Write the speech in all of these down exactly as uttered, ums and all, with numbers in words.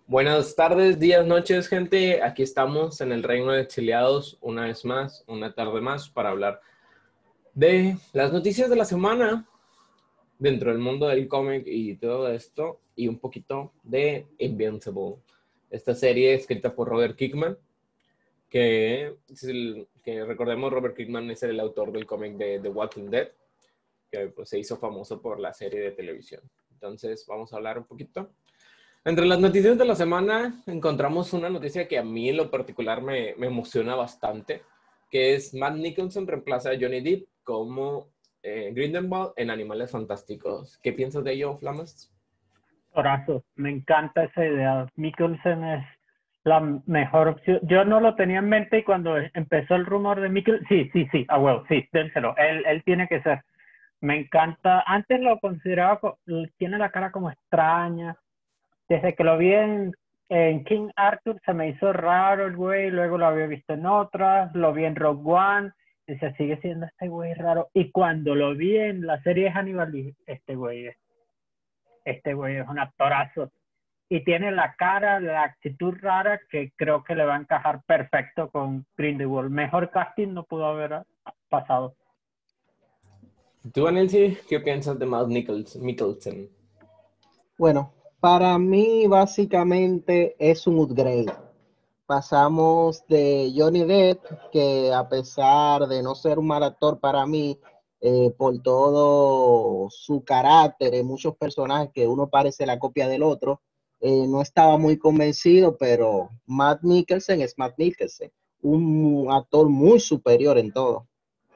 Buenas tardes, días, noches, gente. Aquí estamos en el Reino de Exiliados una vez más, una tarde más, para hablar de las noticias de la semana dentro del mundo del cómic y todo esto, y un poquito de Invincible, esta serie escrita por Robert Kirkman, que, es el, que recordemos, Robert Kirkman es el autor del cómic de The Walking Dead, que pues, se hizo famoso por la serie de televisión. Entonces, vamos a hablar un poquito. Entre las noticias de la semana encontramos una noticia que a mí en lo particular me, me emociona bastante, que es Matt Nicholson reemplaza a Johnny Depp como eh, Grindelwald en Animales Fantásticos. ¿Qué piensas de ello, Flamas? Horazo, me encanta esa idea. Mikkelsen es la mejor opción. Yo no lo tenía en mente y cuando empezó el rumor de Mikkelsen, sí, sí, sí, a huevo, sí, dénselo. Él, él tiene que ser. Me encanta. Antes lo consideraba, co- tiene la cara como extraña. Desde que lo vi en, en King Arthur se me hizo raro el güey, luego lo había visto en otras, lo vi en Rogue One, y se sigue siendo este güey raro. Y cuando lo vi en la serie de Hannibal, dije, este güey es, este güey es un actorazo. Y tiene la cara, la actitud rara que creo que le va a encajar perfecto con Grindelwald. Mejor casting no pudo haber pasado. ¿Tú, Nancy, qué piensas de Matt Nicholson? Bueno, para mí básicamente es un upgrade. Pasamos de Johnny Depp, que a pesar de no ser un mal actor para mí, eh, por todo su carácter en muchos personajes que uno parece la copia del otro, eh, no estaba muy convencido, pero Matt Mikkelsen es Matt Mikkelsen, un actor muy superior en todo.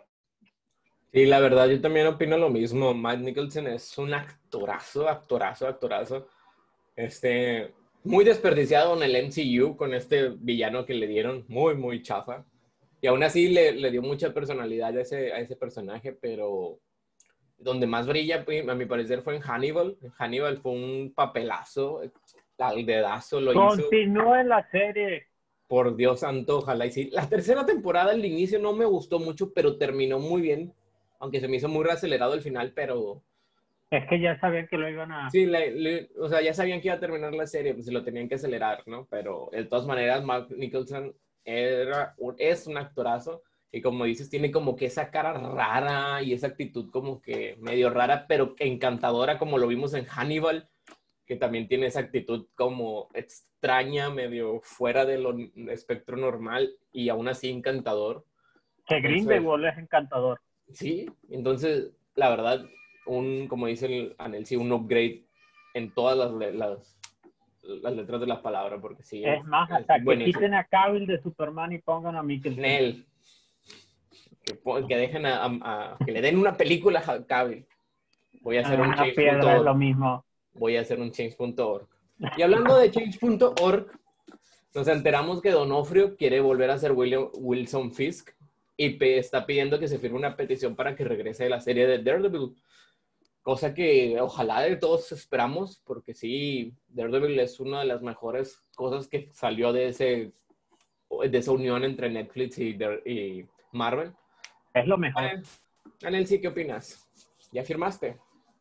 Sí, la verdad, yo también opino lo mismo. Matt Nicholson es un actorazo, actorazo, actorazo. Este, muy desperdiciado en el M C U con este villano que le dieron, muy, muy chafa. Y aún así le, le dio mucha personalidad a ese, a ese personaje, pero donde más brilla, a mi parecer, fue en Hannibal. Hannibal fue un papelazo, al dedazo lo hizo. Continúa en la serie. Por Dios santo, ojalá y sí. La tercera temporada, al inicio no me gustó mucho, pero terminó muy bien. Aunque se me hizo muy acelerado el final, pero Es que ya sabían que lo iban a... sí, le, le, o sea, ya sabían que iba a terminar la serie, pues se lo tenían que acelerar, ¿no? Pero de todas maneras, Mark Nicholson era, es un actorazo y como dices, tiene como que esa cara rara y esa actitud como que medio rara, pero encantadora, como lo vimos en Hannibal, que también tiene esa actitud como extraña, medio fuera del espectro normal y aún así encantador. Que Entonces, Grindelwald es encantador. sí, entonces, la verdad, un, como dice el Anel, sí, un upgrade en todas las, las, las letras de la palabra, porque sí, es, Es más, es hasta que buenísimo. quiten a Cavill de Superman y pongan a Mikkelsen. Nel, que, que dejen a, a, a, que le den una película a Cavill. Voy a hacer un Una piedra es lo change punto org. mismo. Voy a hacer un change punto org. Y hablando de change punto org, nos enteramos que Donofrio quiere volver a ser William, Wilson Fisk y pe, está pidiendo que se firme una petición para que regrese de la serie de Daredevil. Cosa que ojalá de todos esperamos, porque sí, Daredevil es una de las mejores cosas que salió de, ese, de esa unión entre Netflix y, y Marvel. Es lo mejor. Eh, Anel, sí, ¿qué opinas? ¿Ya firmaste?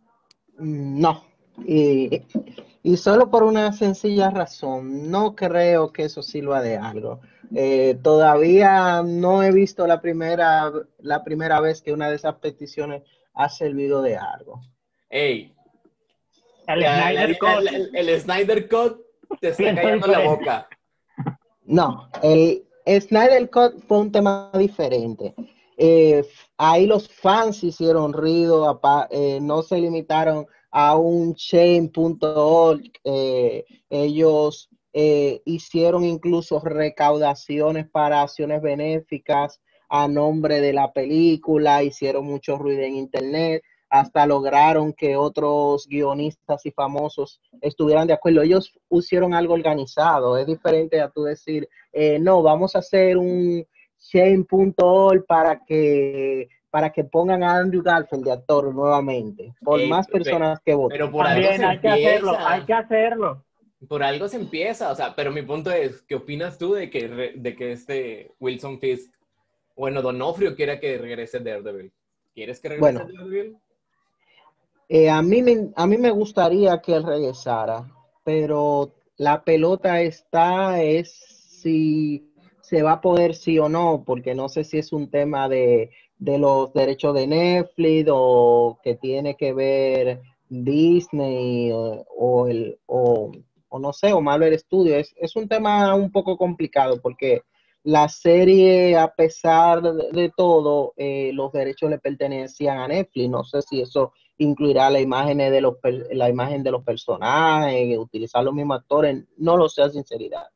No, y, y solo por una sencilla razón, no creo que eso sirva de algo. Eh, todavía no he visto la primera, la primera vez que una de esas peticiones ha servido de algo. Ey, El la, la, Snyder la, Cut, la, el Snyder Cut te está pienso callando la diferente. boca. No, el Snyder Cut fue un tema diferente. Eh, ahí los fans hicieron ruido, eh, no se limitaron a un chain punto org, eh, ellos eh, hicieron incluso recaudaciones para acciones benéficas a nombre de la película, hicieron mucho ruido en internet, hasta lograron que otros guionistas y famosos estuvieran de acuerdo. Ellos hicieron algo organizado, es diferente a tú decir, eh, no, vamos a hacer un shame punto org para que, para que pongan a Andrew Garfield de actor nuevamente, por Ey, más personas que pero voten. por algo También se hay que hacerlo, hay empieza. que hacerlo. Por algo se empieza, o sea, pero mi punto es, ¿qué opinas tú de que, de que este Wilson Fisk, bueno, Donofrio quiera que regrese Daredevil? ¿Quieres que regrese Bueno, Daredevil? eh, a, mí me, a mí me gustaría que él regresara, pero la pelota está es si se va a poder sí o no, porque no sé si es un tema de, de los derechos de Netflix o que tiene que ver Disney o, o el o, o no sé, o Marvel Studios. Es, es un tema un poco complicado porque la serie, a pesar de, de todo, eh, los derechos le pertenecían a Netflix. No sé si eso incluirá la imagen de los, la imagen de los personajes, utilizar los mismos actores, no lo sé a sinceridad.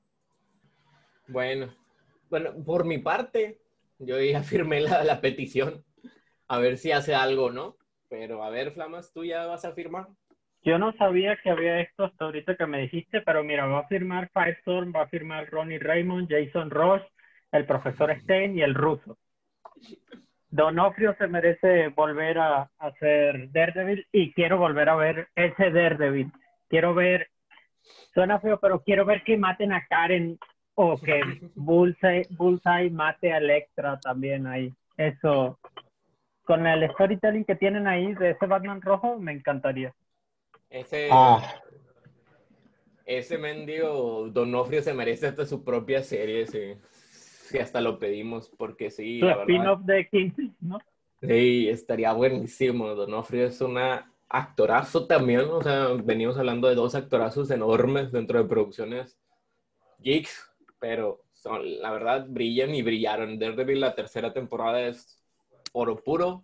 Bueno, bueno, por mi parte, yo ya firmé la, la petición, a ver si hace algo, ¿no? Pero a ver, Flamas, ¿tú ya vas a firmar? Yo no sabía que había esto hasta ahorita que me dijiste, pero mira, va a firmar Firestorm, va a firmar Ronnie Raymond, Jason Ross, el profesor Stein y el ruso. Donofrio se merece volver a, a hacer Daredevil y quiero volver a ver ese Daredevil. Quiero ver, suena feo, pero quiero ver que maten a Karen o que Bullseye, Bullseye mate a Electra también ahí. Eso, con el storytelling que tienen ahí de ese Batman rojo, me encantaría. Ese, Ah, ese mendigo Donofrio se merece hasta su propia serie, sí. Sí, hasta lo pedimos, porque sí, Su la verdad, spin-off de Kingsley, ¿no? sí, estaría buenísimo. Donofrio es un actorazo también, o sea, venimos hablando de dos actorazos enormes dentro de producciones geeks, pero son, la verdad, brillan y brillaron. Daredevil, la tercera temporada es oro puro.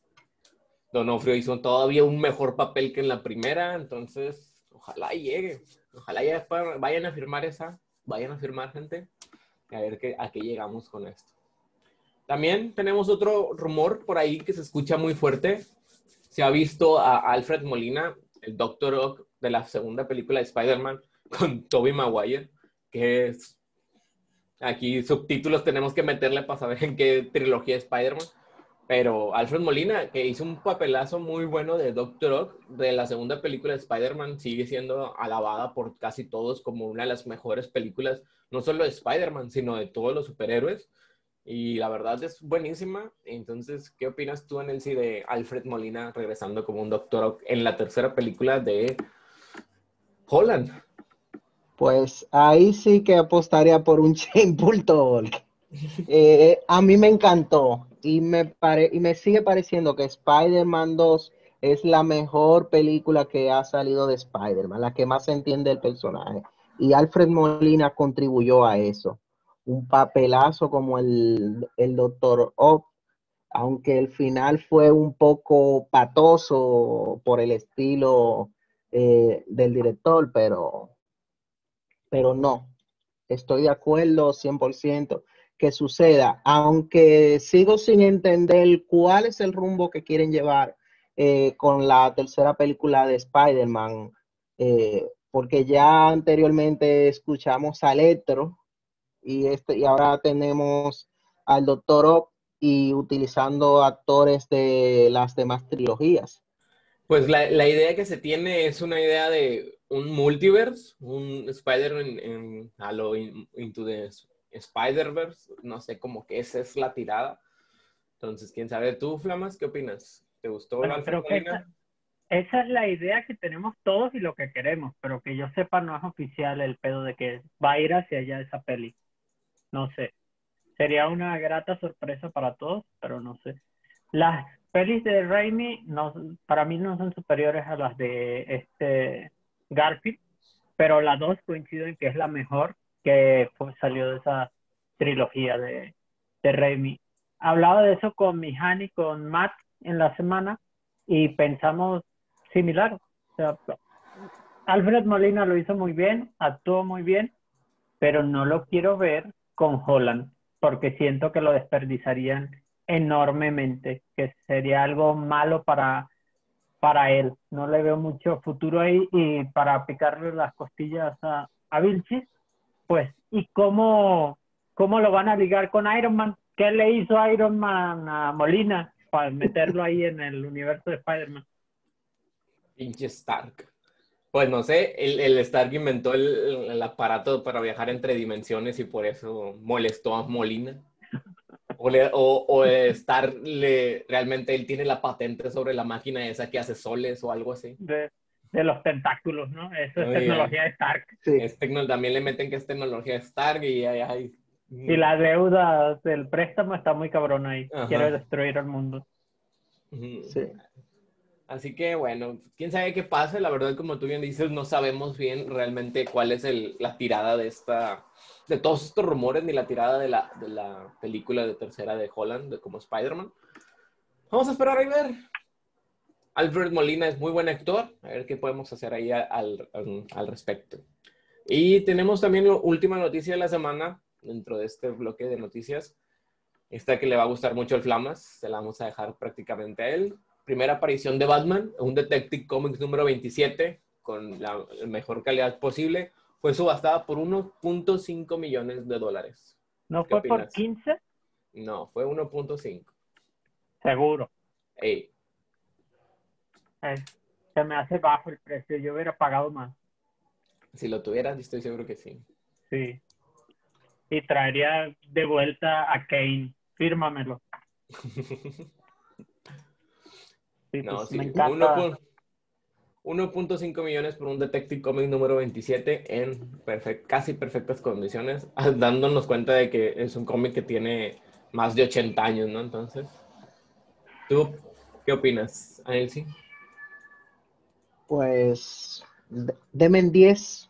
Donofrio hizo todavía un mejor papel que en la primera, entonces ojalá llegue. Ojalá ya vayan a firmar esa, vayan a firmar, gente, a ver qué, a qué llegamos con esto. También tenemos otro rumor por ahí que se escucha muy fuerte. Se ha visto a Alfred Molina, el Doctor Ock de la segunda película de Spider-Man, con Tobey Maguire, que es... Aquí subtítulos tenemos que meterle para saber en qué trilogía de Spider-Man. Pero Alfred Molina, que hizo un papelazo muy bueno de Doctor Ock, de la segunda película de Spider-Man, sigue siendo alabada por casi todos como una de las mejores películas, no solo de Spider-Man, sino de todos los superhéroes. Y la verdad es buenísima. Entonces, ¿qué opinas tú, Nancy, de Alfred Molina regresando como un Doctor Ock en la tercera película de Holland? pues ahí sí que apostaría por un Shameful Talk. Eh, a mí me encantó y me, pare, y me sigue pareciendo que Spider-Man dos es la mejor película que ha salido de Spider-Man, la que más se entiende el personaje. Y Alfred Molina contribuyó a eso. Un papelazo como el, el Doctor Ock, aunque el final fue un poco patoso por el estilo eh, del director, pero, pero no. Estoy de acuerdo cien por ciento que suceda, aunque sigo sin entender cuál es el rumbo que quieren llevar eh, con la tercera película de Spider-Man, eh, porque ya anteriormente escuchamos a Electro y, este, y ahora tenemos al Doctor Ock y utilizando actores de las demás trilogías. Pues la, la idea que se tiene es una idea de un multiverse, un Spider-Man en, en, a lo in, Into the Spider-Verse, no sé, como que esa es la tirada. Entonces, quién sabe, tú, Flamas, ¿qué opinas? ¿Te gustó el Bueno, Alfred creo que esa, Molina? esa es la idea que tenemos todos y lo que queremos, pero que yo sepa no es oficial el pedo de que va a ir hacia allá esa peli. No sé. Sería una grata sorpresa para todos, pero no sé. Las pelis de Raimi no, para mí no son superiores a las de este Garfield, pero las dos coincido en que es la mejor que pues, salió de esa trilogía de, de Raimi. Hablaba de eso con mi Han y con Matt en la semana y pensamos similar. O sea, Alfred Molina lo hizo muy bien, actuó muy bien, pero no lo quiero ver con Holland, porque siento que lo desperdiciarían enormemente, que sería algo malo para, para él. No le veo mucho futuro ahí y para picarle las costillas a, a Vilchis, pues, ¿y cómo, cómo lo van a ligar con Iron Man? ¿Qué le hizo Iron Man a Molina para meterlo ahí en el universo de Spider-Man? Pinche Stark. Pues no sé, el, el Stark inventó el, el aparato para viajar entre dimensiones y por eso molestó a Molina. O, le, o, o Stark le, realmente él tiene la patente sobre la máquina esa que hace soles o algo así. De, de los tentáculos, ¿no? Eso es Oiga, tecnología de Stark. Sí. es tecno- también le meten que es tecnología Stark y ay, ay. Y la deuda del préstamo está muy cabrón ahí. Ajá. Quiere destruir el mundo. Ujú. Sí. Así que bueno, quién sabe qué pase. La verdad, como tú bien dices, no sabemos bien realmente cuál es el, la tirada de esta, de todos estos rumores, ni la tirada de la, de la película de tercera de Holland, de como Spider-Man. Vamos a esperar a ver. Alfred Molina es muy buen actor. A ver qué podemos hacer ahí al, al, al respecto. Y tenemos también la última noticia de la semana, dentro de este bloque de noticias. Esta que le va a gustar mucho al Flamas, se la vamos a dejar prácticamente a él. Primera aparición de Batman, un Detective Comics número veintisiete, con la mejor calidad posible, fue subastada por uno punto cinco millones de dólares. ¿No ¿Qué fue por opinas? quince? No, fue uno punto cinco. Seguro. Ey, Eh, se me hace bajo el precio. Yo hubiera pagado más. si lo tuvieras, yo estoy seguro que sí. Sí. Y traería de vuelta a Kane. Fírmamelo. Sí, No, pues me sí, encanta. uno punto cinco millones por un Detective Comics número veintisiete en perfect, casi perfectas condiciones, dándonos cuenta de que es un cómic que tiene más de ochenta años, ¿no? Entonces, ¿tú qué opinas, Anelsi? Pues, d- deme diez.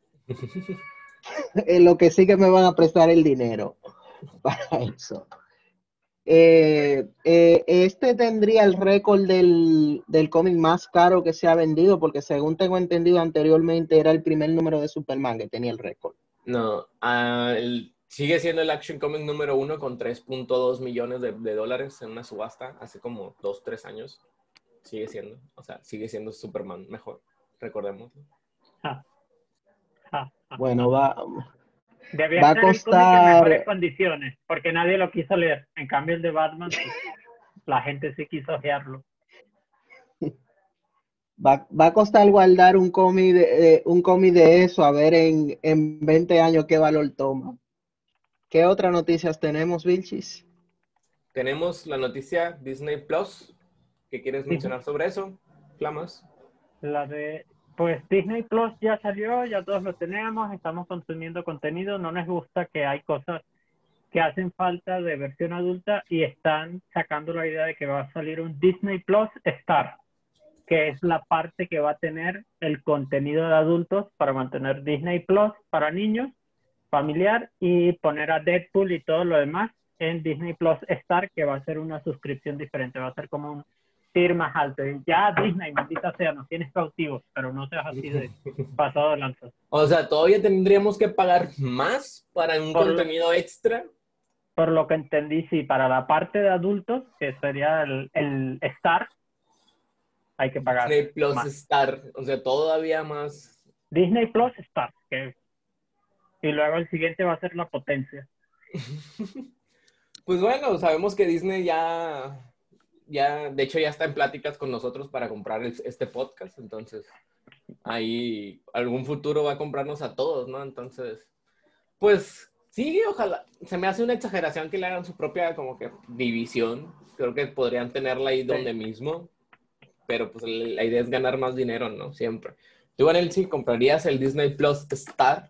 En lo que sí que me van a prestar el dinero para eso. Eh, eh, este tendría el récord del, del cómic más caro que se ha vendido, porque según tengo entendido anteriormente era el primer número de Superman que tenía el récord. No, uh, el, sigue siendo el Action Comic número uno con tres punto dos millones de, de dólares en una subasta hace como dos, tres años. Sigue siendo, o sea, sigue siendo Superman mejor, recordemos. Ja, ja, ja, Bueno, ja. va, Debía va a estar el cómic en mejores costar, condiciones, porque nadie lo quiso leer. En cambio, el de Batman, pues, la gente sí quiso ojearlo. va, va a costar guardar un cómic de, eh, un cómic de eso, a ver en, en veinte años qué valor toma. ¿Qué otras noticias tenemos, Vilchis? Tenemos la noticia Disney Plus. ¿Qué quieres Dis- mencionar sobre eso, Flamas? La de, pues Disney Plus ya salió, ya todos lo tenemos, estamos consumiendo contenido, no nos gusta que hay cosas que hacen falta de versión adulta y están sacando la idea de que va a salir un Disney Plus Star, que es la parte que va a tener el contenido de adultos para mantener Disney Plus para niños, familiar, y poner a Deadpool y todo lo demás en Disney Plus Star, que va a ser una suscripción diferente, va a ser como un tier más alto. Ya Disney, maldita sea, nos tienes cautivos, pero no seas así de pasado de lanza. O sea, todavía tendríamos que pagar más para un Por lo, contenido extra. por lo que entendí, sí, para la parte de adultos, que sería el, el Star, hay que pagar Disney Plus más. Star, o sea, todavía más. Disney Plus Star, que, y luego el siguiente va a ser la potencia. Pues bueno, sabemos que Disney ya, ya, de hecho ya está en pláticas con nosotros para comprar el- este podcast, entonces ahí algún futuro va a comprarnos a todos, ¿no? Entonces, pues sí, ojalá, se me hace una exageración que le hagan su propia como que división, creo que podrían tenerla ahí donde Sí. mismo, pero pues la idea es ganar más dinero, ¿no? Siempre. ¿Tú, Anelsi, comprarías el Disney Plus Star?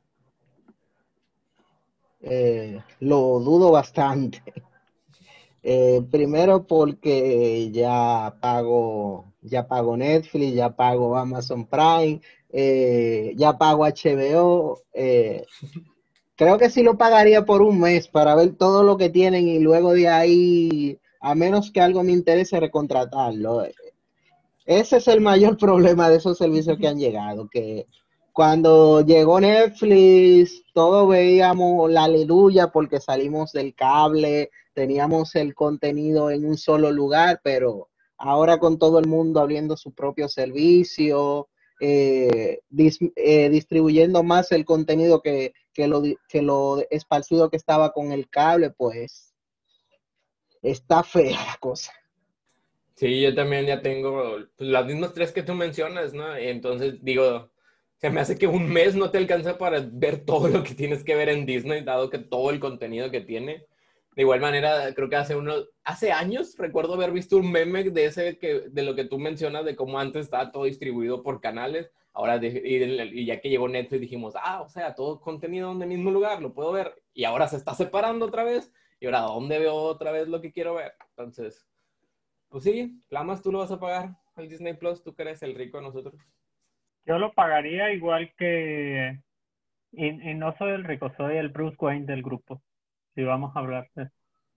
Eh, lo dudo bastante. Eh, primero porque ya pago, ya pago Netflix, ya pago Amazon Prime, eh, ya pago H B O. Eh, creo que sí lo pagaría por un mes para ver todo lo que tienen y luego de ahí, a menos que algo me interese, recontratarlo. Ese es el mayor problema de esos servicios que han llegado, que cuando llegó Netflix, todos veíamos la aleluya porque salimos del cable, teníamos el contenido en un solo lugar, pero ahora con todo el mundo abriendo su propio servicio, eh, dis, eh, distribuyendo más el contenido que, que, lo, que lo esparcido que estaba con el cable, pues está fea la cosa. Sí, yo también ya tengo pues, las mismas tres que tú mencionas, ¿no? Y entonces digo, se me hace que un mes no te alcanza para ver todo lo que tienes que ver en Disney, dado que todo el contenido que tiene. De igual manera, creo que hace unos, hace años recuerdo haber visto un meme de ese que, de lo que tú mencionas, de cómo antes estaba todo distribuido por canales, ahora de- y, y ya que llegó Netflix dijimos, ah, o sea, todo contenido en el mismo lugar, lo puedo ver, y ahora se está separando otra vez, y ahora, ¿dónde veo otra vez lo que quiero ver? Entonces, pues sí, Lamas, tú lo vas a pagar al Disney Plus, tú que eres el rico de nosotros. Yo lo pagaría igual que... Y, y no soy el rico, soy el Bruce Wayne del grupo. Si vamos a hablar de...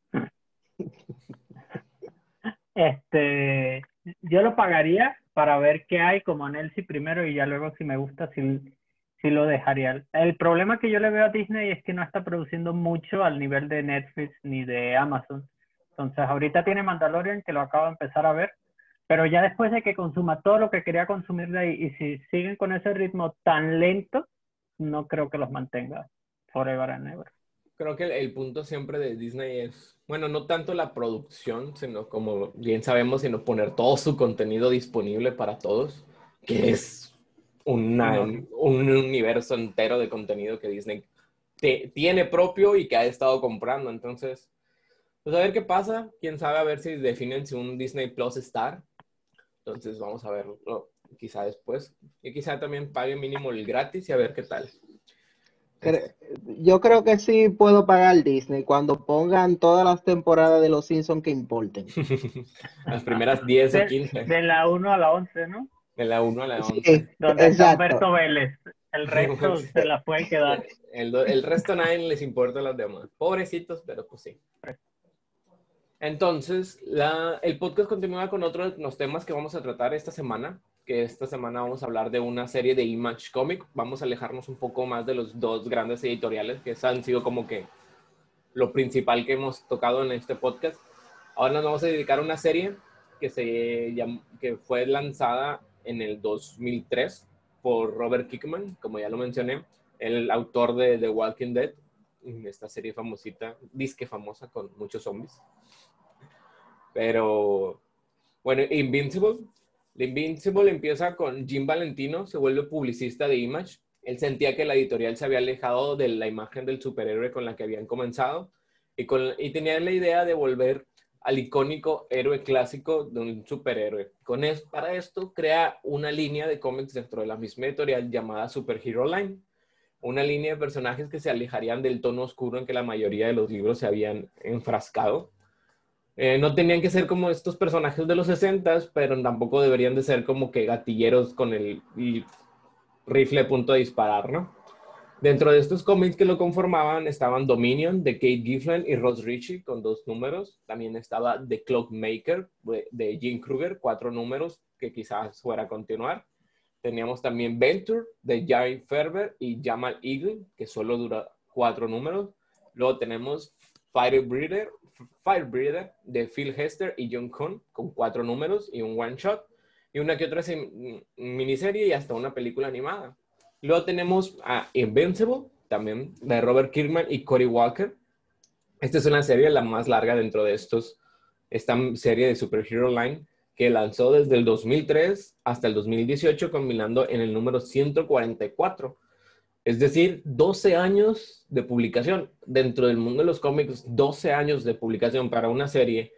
Este, yo lo pagaría para ver qué hay como Nelsi primero y ya luego si me gusta, sí, sí lo dejaría. El problema que yo le veo a Disney es que no está produciendo mucho al nivel de Netflix ni de Amazon. Entonces ahorita tiene Mandalorian que lo acabo de empezar a ver, pero ya después de que consuma todo lo que quería consumir de ahí y si siguen con ese ritmo tan lento, no creo que los mantenga forever and ever. Creo que el, el punto siempre de Disney es, bueno, no tanto la producción, sino como bien sabemos, sino poner todo su contenido disponible para todos, que es una- Enorme. un universo entero de contenido que Disney te- tiene propio y que ha estado comprando. Entonces, pues a ver qué pasa. Quién sabe, a ver si definen si un Disney Plus Star. Entonces, vamos a verlo quizá después. Y quizá también pague mínimo el gratis y a ver qué tal. Cre- Yo creo que sí puedo pagar Disney cuando pongan todas las temporadas de Los Simpsons que importen. Las primeras diez o De, quince. de la uno a la once, ¿no? De la uno a la once. Sí, Donde está exacto. Humberto Vélez. El resto se la puede quedar. El, el resto a nadie les importa las demás. Pobrecitos, pero pues sí. Entonces, la, el podcast continúa con otros los temas que vamos a tratar esta semana, que esta semana vamos a hablar de una serie de Image Comic. Vamos a alejarnos un poco más de los dos grandes editoriales, que han sido como que lo principal que hemos tocado en este podcast. Ahora nos vamos a dedicar a una serie que, se llam, que fue lanzada en el dos mil tres por Robert Kirkman, como ya lo mencioné, el autor de The Walking Dead, esta serie famosita, disque famosa con muchos zombies. Pero, bueno, Invincible. The Invincible empieza con Jim Valentino, se vuelve publicista de Image. Él sentía que la editorial se había alejado de la imagen del superhéroe con la que habían comenzado y, con, y tenía la idea de volver al icónico héroe clásico de un superhéroe. Con es, para esto, crea una línea de cómics dentro de la misma editorial llamada Superhero Line, una línea de personajes que se alejarían del tono oscuro en que la mayoría de los libros se habían enfrascado. Eh, no tenían que ser como estos personajes de los sesentas, pero tampoco deberían de ser como que gatilleros con el, el rifle a punto de disparar, ¿no? Dentro de estos cómics que lo conformaban estaban Dominion de Kate Giffen y Ross Ritchie con dos números. También estaba The Clockmaker de Jim Kruger, cuatro números que quizás fuera a continuar. Teníamos también Venture de Jerry Ferber y Jamal Eagle, que solo dura cuatro números. Luego tenemos Firebreather, Firebreather de Phil Hester y John Kuhn con cuatro números y un one shot. Y una que otra miniserie y hasta una película animada. Luego tenemos a Invincible, también de Robert Kirkman y Cory Walker. Esta es una serie la más larga dentro de estos, esta serie de Superhero Line, que lanzó desde el dos mil tres hasta el dos mil dieciocho, combinando en el número ciento cuarenta y cuatro. Es decir, doce años de publicación. Dentro del mundo de los cómics, doce años de publicación para una serie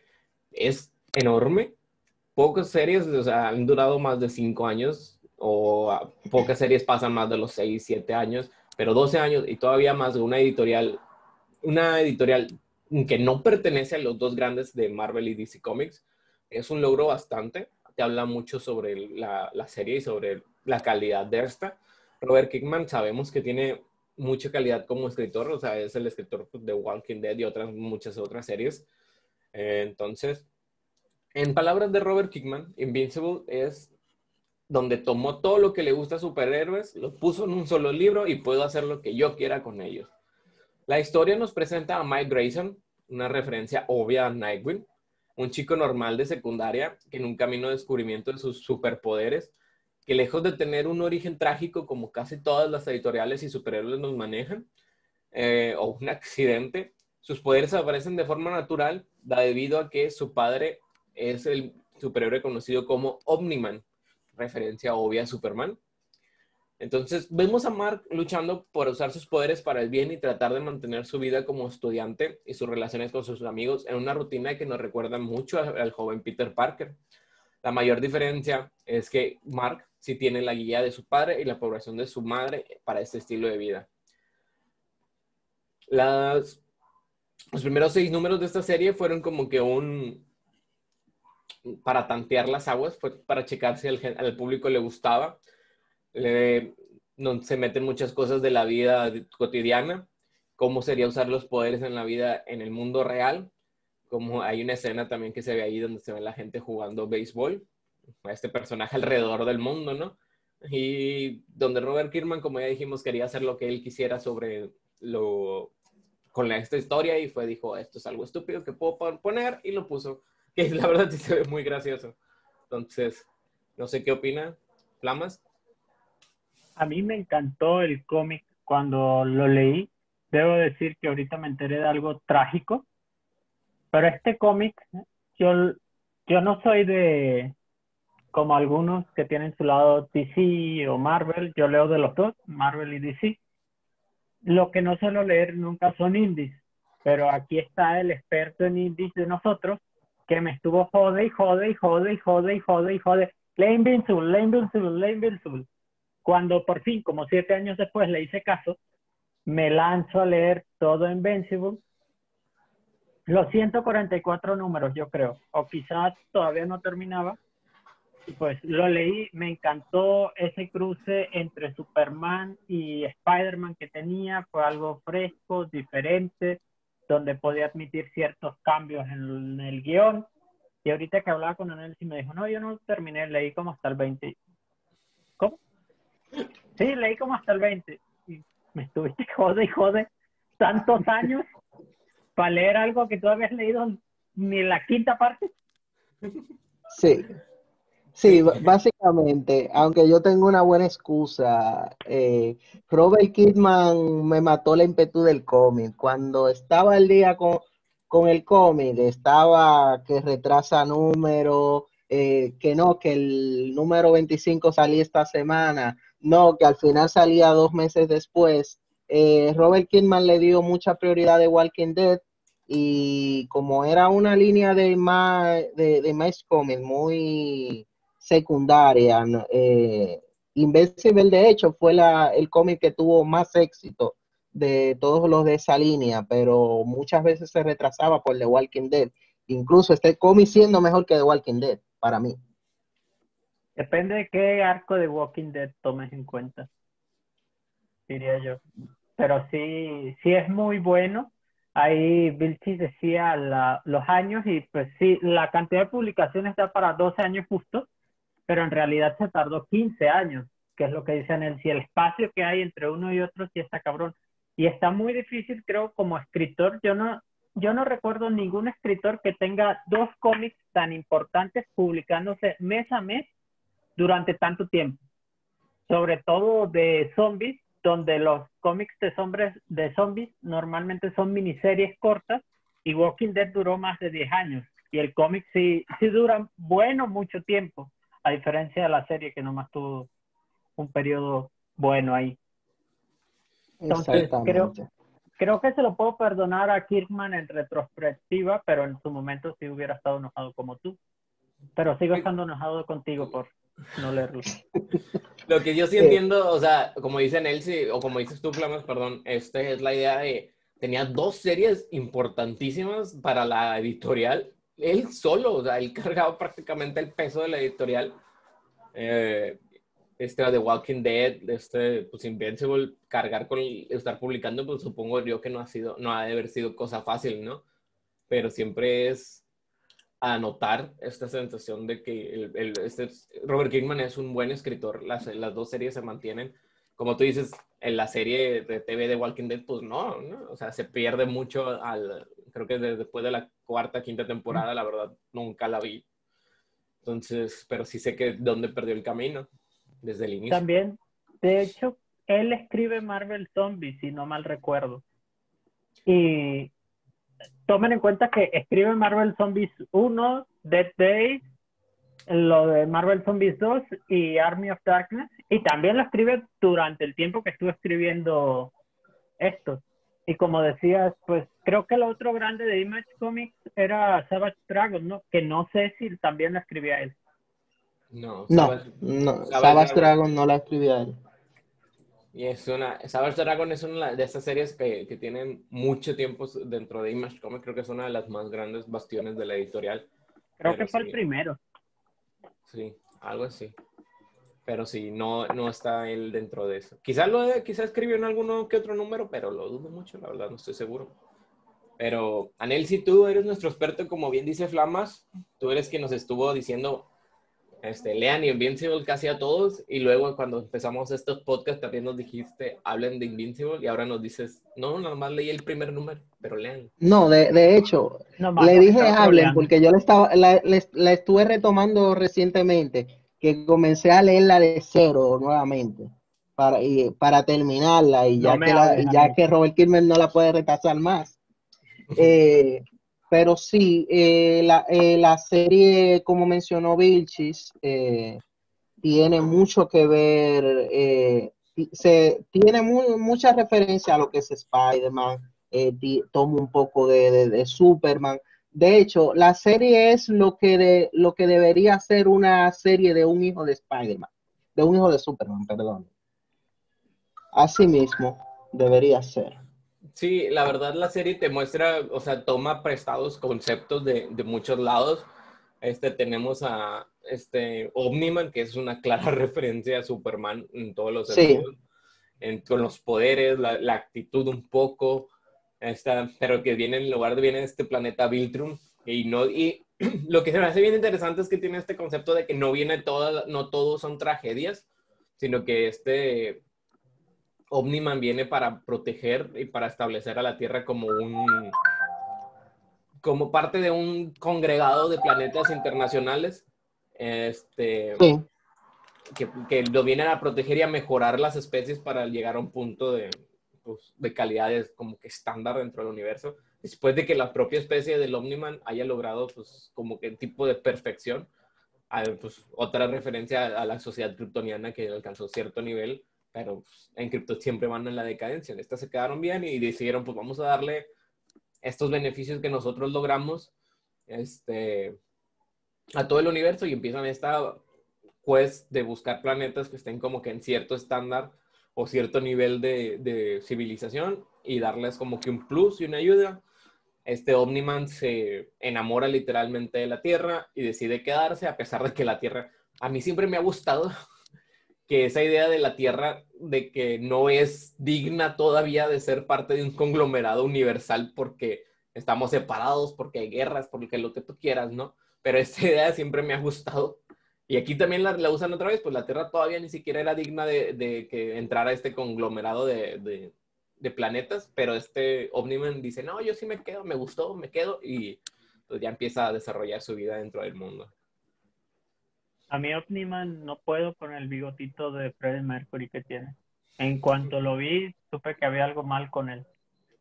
es enorme. Pocas series, o sea, han durado más de cinco años, o uh, pocas series pasan más de los seis, siete años, pero doce años y todavía más de una editorial, una editorial que no pertenece a los dos grandes de Marvel y D C Comics, es un logro bastante. Te habla mucho sobre la, la serie y sobre la calidad de esta. Robert Kirkman sabemos que tiene mucha calidad como escritor, o sea, es el escritor de Walking Dead y otras, muchas otras series. Eh, entonces, en palabras de Robert Kirkman, Invincible es donde tomó todo lo que le gusta a superhéroes, lo puso en un solo libro y puedo hacer lo que yo quiera con ellos. La historia nos presenta a Mike Grayson, una referencia obvia a Nightwing, un chico normal de secundaria que en un camino de descubrimiento de sus superpoderes, que lejos de tener un origen trágico como casi todas las editoriales y superhéroes nos manejan, eh, o un accidente, sus poderes aparecen de forma natural, da debido a que su padre es el superhéroe conocido como Omni-Man, referencia obvia a Superman. Entonces, vemos a Mark luchando por usar sus poderes para el bien y tratar de mantener su vida como estudiante y sus relaciones con sus amigos en una rutina que nos recuerda mucho al, al joven Peter Parker. La mayor diferencia es que Mark sí tiene la guía de su padre y la aprobación de su madre para este estilo de vida. Las, los primeros seis números de esta serie fueron como que un... para tantear las aguas, fue para checar si al, al público le gustaba. Le, no, se meten muchas cosas de la vida cotidiana, cómo sería usar los poderes en la vida en el mundo real, como hay una escena también que se ve ahí donde se ve la gente jugando béisbol, a este personaje alrededor del mundo, ¿no? Y donde Robert Kirkman, como ya dijimos, quería hacer lo que él quisiera sobre lo con esta historia y fue, dijo, esto es algo estúpido que puedo poner y lo puso, que la verdad sí se ve muy gracioso. Entonces, no sé qué opina, Flamas. A mí me encantó el cómic cuando lo leí. Debo decir que ahorita me enteré de algo trágico, pero este cómic, yo, yo no soy de, como algunos que tienen su lado D C o Marvel, yo leo de los dos, Marvel y D C. Lo que no suelo leer nunca son indies, pero aquí está el experto en indies de nosotros, que me estuvo jode y jode y jode y jode y jode y jode. Lee Invincible, lee Invincible, lee Invincible. Cuando por fin, como siete años después, le hice caso, me lanzo a leer todo Invincible. Los ciento cuarenta y cuatro números, yo creo, o quizás todavía no terminaba. Y pues lo leí, me encantó ese cruce entre Superman y Spider-Man que tenía, fue algo fresco, diferente, donde podía admitir ciertos cambios en el, en el guión. Y ahorita que hablaba con Anel, y me dijo, no, yo no terminé, leí como hasta el veinte. ¿Cómo? Sí, leí como hasta el veinte. Y me estuviste jode y jode tantos años para leer algo que tú habías leído ni la quinta parte. Sí, sí, b- básicamente, aunque yo tengo una buena excusa, eh, Robert Kirkman me mató la ímpetu del cómic. Cuando estaba al día con, con el cómic, estaba que retrasa número, eh, que no, que el número veinticinco salía esta semana, no, que al final salía dos meses después. Eh, Robert Kirkman le dio mucha prioridad de Walking Dead y como era una línea de más, de, de más cómic muy secundaria, ¿no? eh, Invincible de hecho fue la, el cómic que tuvo más éxito de todos los de esa línea, pero muchas veces se retrasaba por The Walking Dead. Incluso este cómic siendo mejor que The Walking Dead, para mí. Depende de qué arco de Walking Dead tomes en cuenta, diría yo. Pero sí, sí es muy bueno. Ahí Vilchis decía la, los años y pues sí, la cantidad de publicaciones está para doce años justos, pero en realidad se tardó quince años, que es lo que dicen él. Si el espacio que hay entre uno y otro sí está cabrón. Y está muy difícil, creo, como escritor. Yo no, yo no recuerdo ningún escritor que tenga dos cómics tan importantes publicándose mes a mes durante tanto tiempo. Sobre todo de zombies, donde los cómics de, zombies, de zombies normalmente son miniseries cortas y Walking Dead duró más de diez años. Y el cómic sí, sí dura, bueno, mucho tiempo, a diferencia de la serie que nomás tuvo un periodo bueno ahí. Entonces, creo, Exactamente. creo que se lo puedo perdonar a Kirkman en retrospectiva, pero en su momento sí hubiera estado enojado como tú. Pero sigo estando enojado contigo por no leerlo. Lo que yo sí Eh, entiendo, o sea, como dicen él, sí, o como dices tú, Flamas, perdón, este es la idea de, tenía dos series importantísimas para la editorial, él solo, o sea, él cargaba prácticamente el peso de la editorial, eh, este The Walking Dead, este, pues Invincible, cargar con, estar publicando, pues supongo yo que no ha sido, no ha de haber sido cosa fácil, ¿no? Pero siempre es a notar esta sensación de que el, el, este Robert Kirkman es un buen escritor. Las, las dos series se mantienen. Como tú dices, en la serie de T V de Walking Dead, pues no, ¿no? O sea, se pierde mucho al... Creo que después de la cuarta, quinta temporada, la verdad, nunca la vi. Entonces, pero sí sé que dónde perdió el camino desde el inicio. También, de hecho, él escribe Marvel Zombies, si no mal recuerdo. Y tomen en cuenta que escribe Marvel Zombies uno, Dead Days, lo de Marvel Zombies dos y Army of Darkness, Y también lo escribe durante el tiempo que estuve escribiendo esto. Y como decías, pues creo que el otro grande de Image Comics era Savage Dragon, ¿no? Que no sé si también lo escribía él. No, No, Savage, no, Savage Savage Dragon. Dragon no la escribía él. Y es una, Savage Dragon es una de esas series que, que tienen mucho tiempo dentro de Image Comics. Creo que es una de las más grandes bastiones de la editorial. Creo Pero que fue el sí, primero. sí, algo así. Pero sí, no, no está él dentro de eso. Quizás lo de, quizás escribió en alguno que otro número, pero lo dudo mucho, la verdad, no estoy seguro. Pero, Anel, si tú eres nuestro experto, como bien dice Flamas, tú eres quien nos estuvo diciendo, este, lean Invincible casi a todos, y luego cuando empezamos estos podcasts también nos dijiste, hablen de Invincible, y ahora nos dices, no, nada más leí el primer número, pero lean. No, de, de hecho, Nomás le los dije estaba hablen troleando. porque yo la, estaba, la, la- la estuve retomando recientemente, que comencé a leerla de cero nuevamente para, y, para terminarla y No ya me que, la, hables y a ya mí. que Robert Kirkman no la puede retrasar más. Eh, pero sí, eh, la, eh, la serie, como mencionó Vilchis, eh, tiene mucho que ver, eh, se, tiene muy, mucha referencia a lo que es Spider-Man, eh, toma un poco de, de, de, Superman. De hecho, la serie es lo que, de, lo que debería ser una serie de un hijo de Spider-Man, de un hijo de Superman, perdón. Así mismo debería ser. Sí, la verdad la serie te muestra, o sea, toma prestados conceptos de, de muchos lados. Este, tenemos a este, Omniman, que es una clara referencia a Superman en todos los Sí. sentidos, en, con los poderes, la, la actitud un poco, esta, pero que viene en lugar de viene de este planeta Viltrum. Y, no, y lo que se me hace bien interesante es que tiene este concepto de que no viene toda, no todos son tragedias, sino que este Omniman viene para proteger y para establecer a la Tierra como un como parte de un congregado de planetas internacionales este, Sí. que, que lo vienen a proteger y a mejorar las especies para llegar a un punto de, pues, de calidades como que estándar dentro del universo. Después de que la propia especie del Omniman haya logrado pues, como que un tipo de perfección, hay, pues, otra referencia a la sociedad kryptoniana que alcanzó cierto nivel, pero pues, en Krypton siempre van en la decadencia. En esta se quedaron bien y decidieron, pues vamos a darle estos beneficios que nosotros logramos este, a todo el universo y empiezan esta quest de buscar planetas que estén como que en cierto estándar o cierto nivel de, de civilización y darles como que un plus y una ayuda. Este Omniman se enamora literalmente de la Tierra y decide quedarse a pesar de que la Tierra, a mí siempre me ha gustado que esa idea de la Tierra de que no es digna todavía de ser parte de un conglomerado universal porque estamos separados, porque hay guerras, porque lo que tú quieras, ¿no? Pero esa idea siempre me ha gustado. Y aquí también la, la usan otra vez, pues la Tierra todavía ni siquiera era digna de, de que entrara este conglomerado de, de, de planetas, pero este Omniman dice, no, yo sí me quedo, me gustó, me quedo, y pues ya empieza a desarrollar su vida dentro del mundo. A mí Omniman no puedo con el bigotito de Freddie Mercury que tiene. En cuanto lo vi, supe que había algo mal con él.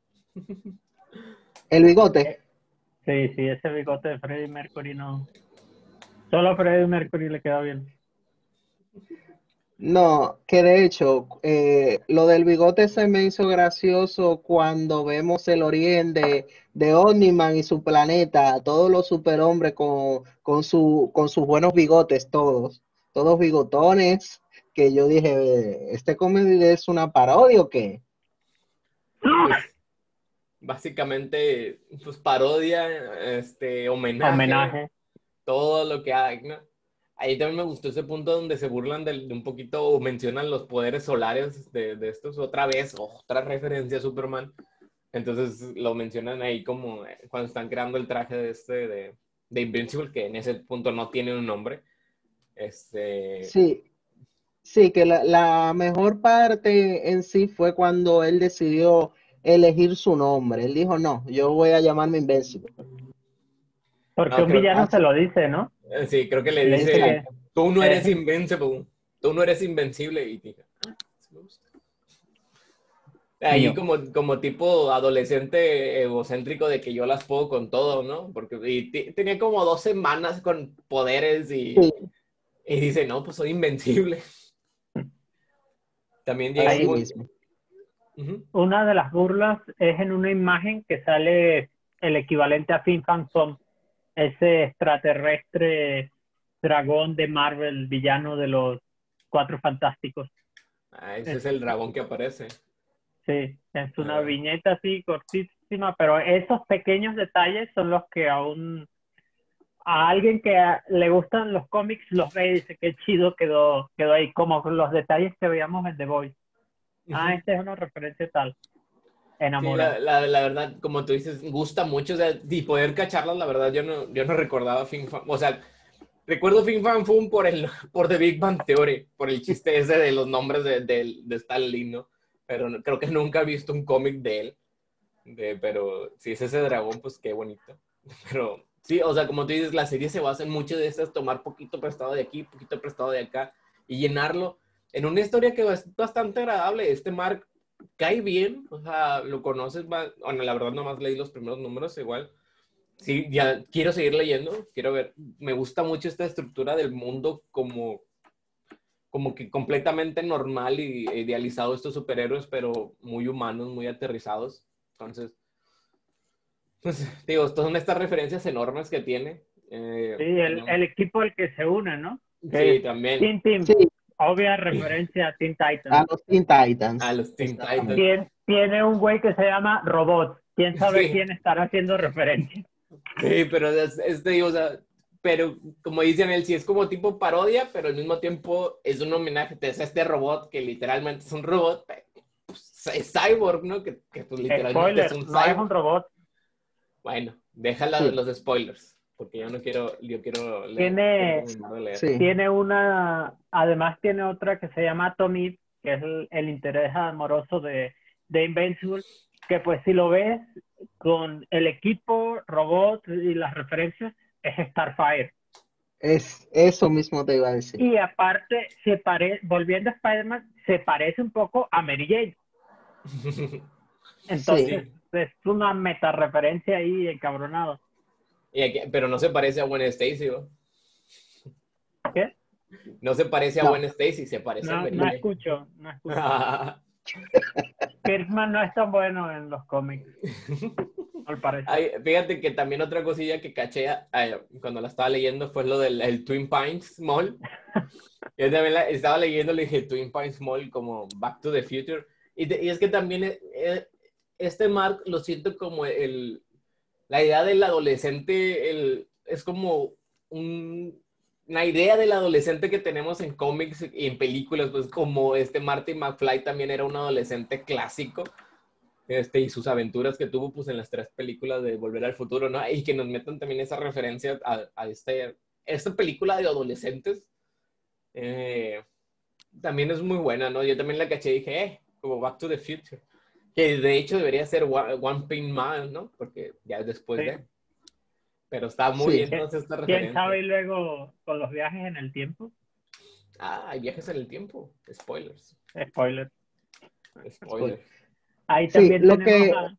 El bigote. Eh, Sí, sí, ese bigote de Freddie Mercury no. Solo a Freddie Mercury le queda bien. No, que de hecho, eh, lo del bigote se me hizo gracioso cuando vemos el origen de, de Omniman y su planeta, todos los superhombres con, con, su, con sus buenos bigotes, todos, todos bigotones, que yo dije, ¿este cómic es una parodia o qué? Pues básicamente, pues parodia, este, homenaje, Homenaje. todo lo que hay, ¿no? Ahí también me gustó ese punto donde se burlan de, de un poquito o mencionan los poderes solares de, de estos. Otra vez, otra referencia a Superman. Entonces lo mencionan ahí como eh, cuando están creando el traje de este de, de Invincible, que en ese punto no tiene un nombre. Este, Sí, sí, que la, la mejor parte en sí fue cuando él decidió elegir su nombre. Él dijo, no, yo voy a llamarme Invencible. Porque no, un creo, villano se Así, lo dice, ¿no? eh, sí, creo que le Le dice dice, que exacto. tú no eres eh, invencible, tú no eres invencible. Y dije, ah, sí me gusta. y Ahí yo. como, como tipo adolescente egocéntrico de que yo las puedo con todo, ¿no? Porque y t- tenía como dos semanas con poderes y, Sí, y dice, no, pues soy invencible. También llega Así un... mismo. Ujú. Una de las burlas es en una imagen que sale el equivalente a Fin Fan Fom, ese extraterrestre dragón de Marvel, villano de los Cuatro Fantásticos. Ah, ese Es, es el dragón que aparece. sí, es A una ver. viñeta así cortísima, pero esos pequeños detalles son los que aún a alguien que a- le gustan los cómics los ve y dice qué chido quedó, quedó ahí, como los detalles que veíamos en The Voice. Ah, Ujú. esta es una referencia tal, Sí, enamora. la, la, la verdad, como tú dices, gusta mucho, o sea, y poder cacharlas, la verdad, yo no, yo no recordaba Fin Fan, o sea, recuerdo Fin Fan Foom por el, por The Big Bang Theory, por el chiste ese de los nombres de, de, de Stan Lee, ¿no? Pero no- creo que nunca he visto un cómic de él, de, pero si es ese dragón, pues qué bonito. Pero sí, o sea, como tú dices, la serie se basa en mucho de esas, tomar poquito prestado de aquí, poquito prestado de acá, y llenarlo en una historia que es bastante agradable. Este Mark cae bien, o sea, lo conoces, más, bueno, la verdad nomás leí los primeros números igual. Sí, ya quiero seguir leyendo, quiero ver, me gusta mucho esta estructura del mundo como, como que completamente normal y idealizado estos superhéroes, pero muy humanos, muy aterrizados. Entonces, pues, digo, estas son estas referencias enormes que tiene. Sí, Eh, el, tenemos- el equipo al que se une, ¿no? Que sí, es también Team Team, Sí, obvia referencia a Teen a Titans. los Teen a Titans, los Teen Titans. exactamente. Tiene, tiene un güey que se llama Robot. ¿Quién sabe Sí, quién estará haciendo referencia? sí, pero es, es, te digo, o sea, pero como dicen él, sí es como tipo parodia, pero al mismo tiempo es un homenaje. Te hace a este robot que literalmente es un robot, pues, es cyborg, ¿no? Que, que pues literalmente es Spoiler, un no es un cyborg. robot. Bueno, deja la- Sí, los spoilers, porque yo no quiero, yo quiero leer, quiero Tiene, terminar de leer. sí. tiene una, además tiene otra que se llama Tommy, que es el, el interés amoroso de, de Invincible, que pues si lo ves con el equipo, robot y las referencias, es Starfire. Es eso mismo te iba a decir. Y aparte, se pare, volviendo a Spider-Man, se parece un poco a Mary Jane. Sí, Entonces, Sí, es una meta referencia ahí encabronado. y aquí- pero no se parece a Gwen Stacy, ¿no? ¿Qué? No se parece a no. Gwen Stacy, se parece a No, Mary no Jane. escucho, no escucho. Kirkman no es tan bueno en los cómics, al parecer. Ay, fíjate que también otra cosilla que caché eh, cuando la estaba leyendo fue lo del el Twin Pines Mall. Yo también la, estaba leyendo, le dije Twin Pines Mall como Back to the Future. Y, te- y es que también eh, eh, este Mark lo siento como el, la idea del adolescente, el, es como un, una idea del adolescente que tenemos en cómics y en películas, pues como este Marty McFly también era un adolescente clásico. Este, y sus aventuras que tuvo pues en las tres películas de Volver al Futuro, ¿no? Y que nos metan también esa referencia a, a este, esta película de adolescentes. Eh, también es muy buena, ¿no? Yo también la caché y dije, eh, como Back to the Future. Que de hecho debería ser One, One Pin Man, ¿no? Porque ya es después Sí. de. Pero está muy Sí, bien ¿Qui- todas estas ¿Quién referencias. sabe y luego con los viajes en el tiempo? Ah, hay viajes en el tiempo. Spoilers. Spoiler. pues, Spoilers. Ahí sí, también lo tenemos que a...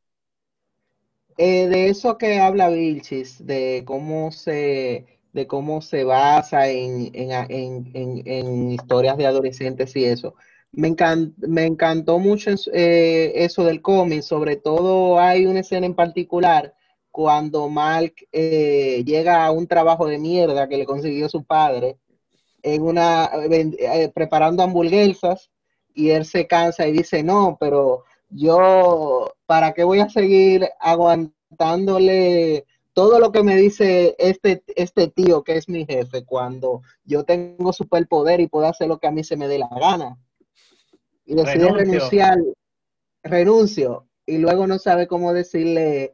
eh, de eso que habla Vilchis, de cómo se, de cómo se basa en, en, a- en- en- en historias de adolescentes y eso. Me encan- me encantó mucho en- eh, eso del cómic, sobre todo hay una escena en particular cuando Mark eh, llega a un trabajo de mierda que le consiguió su padre en una, ven- eh, preparando hamburguesas y él se cansa y dice, no, pero yo, ¿para qué voy a seguir aguantándole todo lo que me dice este, este tío que es mi jefe cuando yo tengo superpoder y puedo hacer lo que a mí se me dé la gana? Y decide Renuncio. renunciar, renuncio, y luego no sabe cómo decirle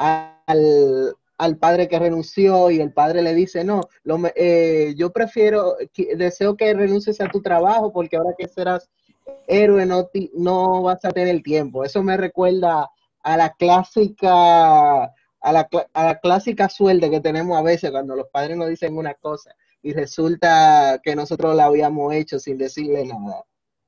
al, al padre que renunció y el padre le dice, no, lo, eh, yo prefiero, deseo que renuncies a tu trabajo porque ahora que serás héroe no, no vas a tener tiempo. Eso me recuerda a la clásica, a la, a la clásica suerte que tenemos a veces cuando los padres nos dicen una cosa y resulta que nosotros la habíamos hecho sin decirle nada.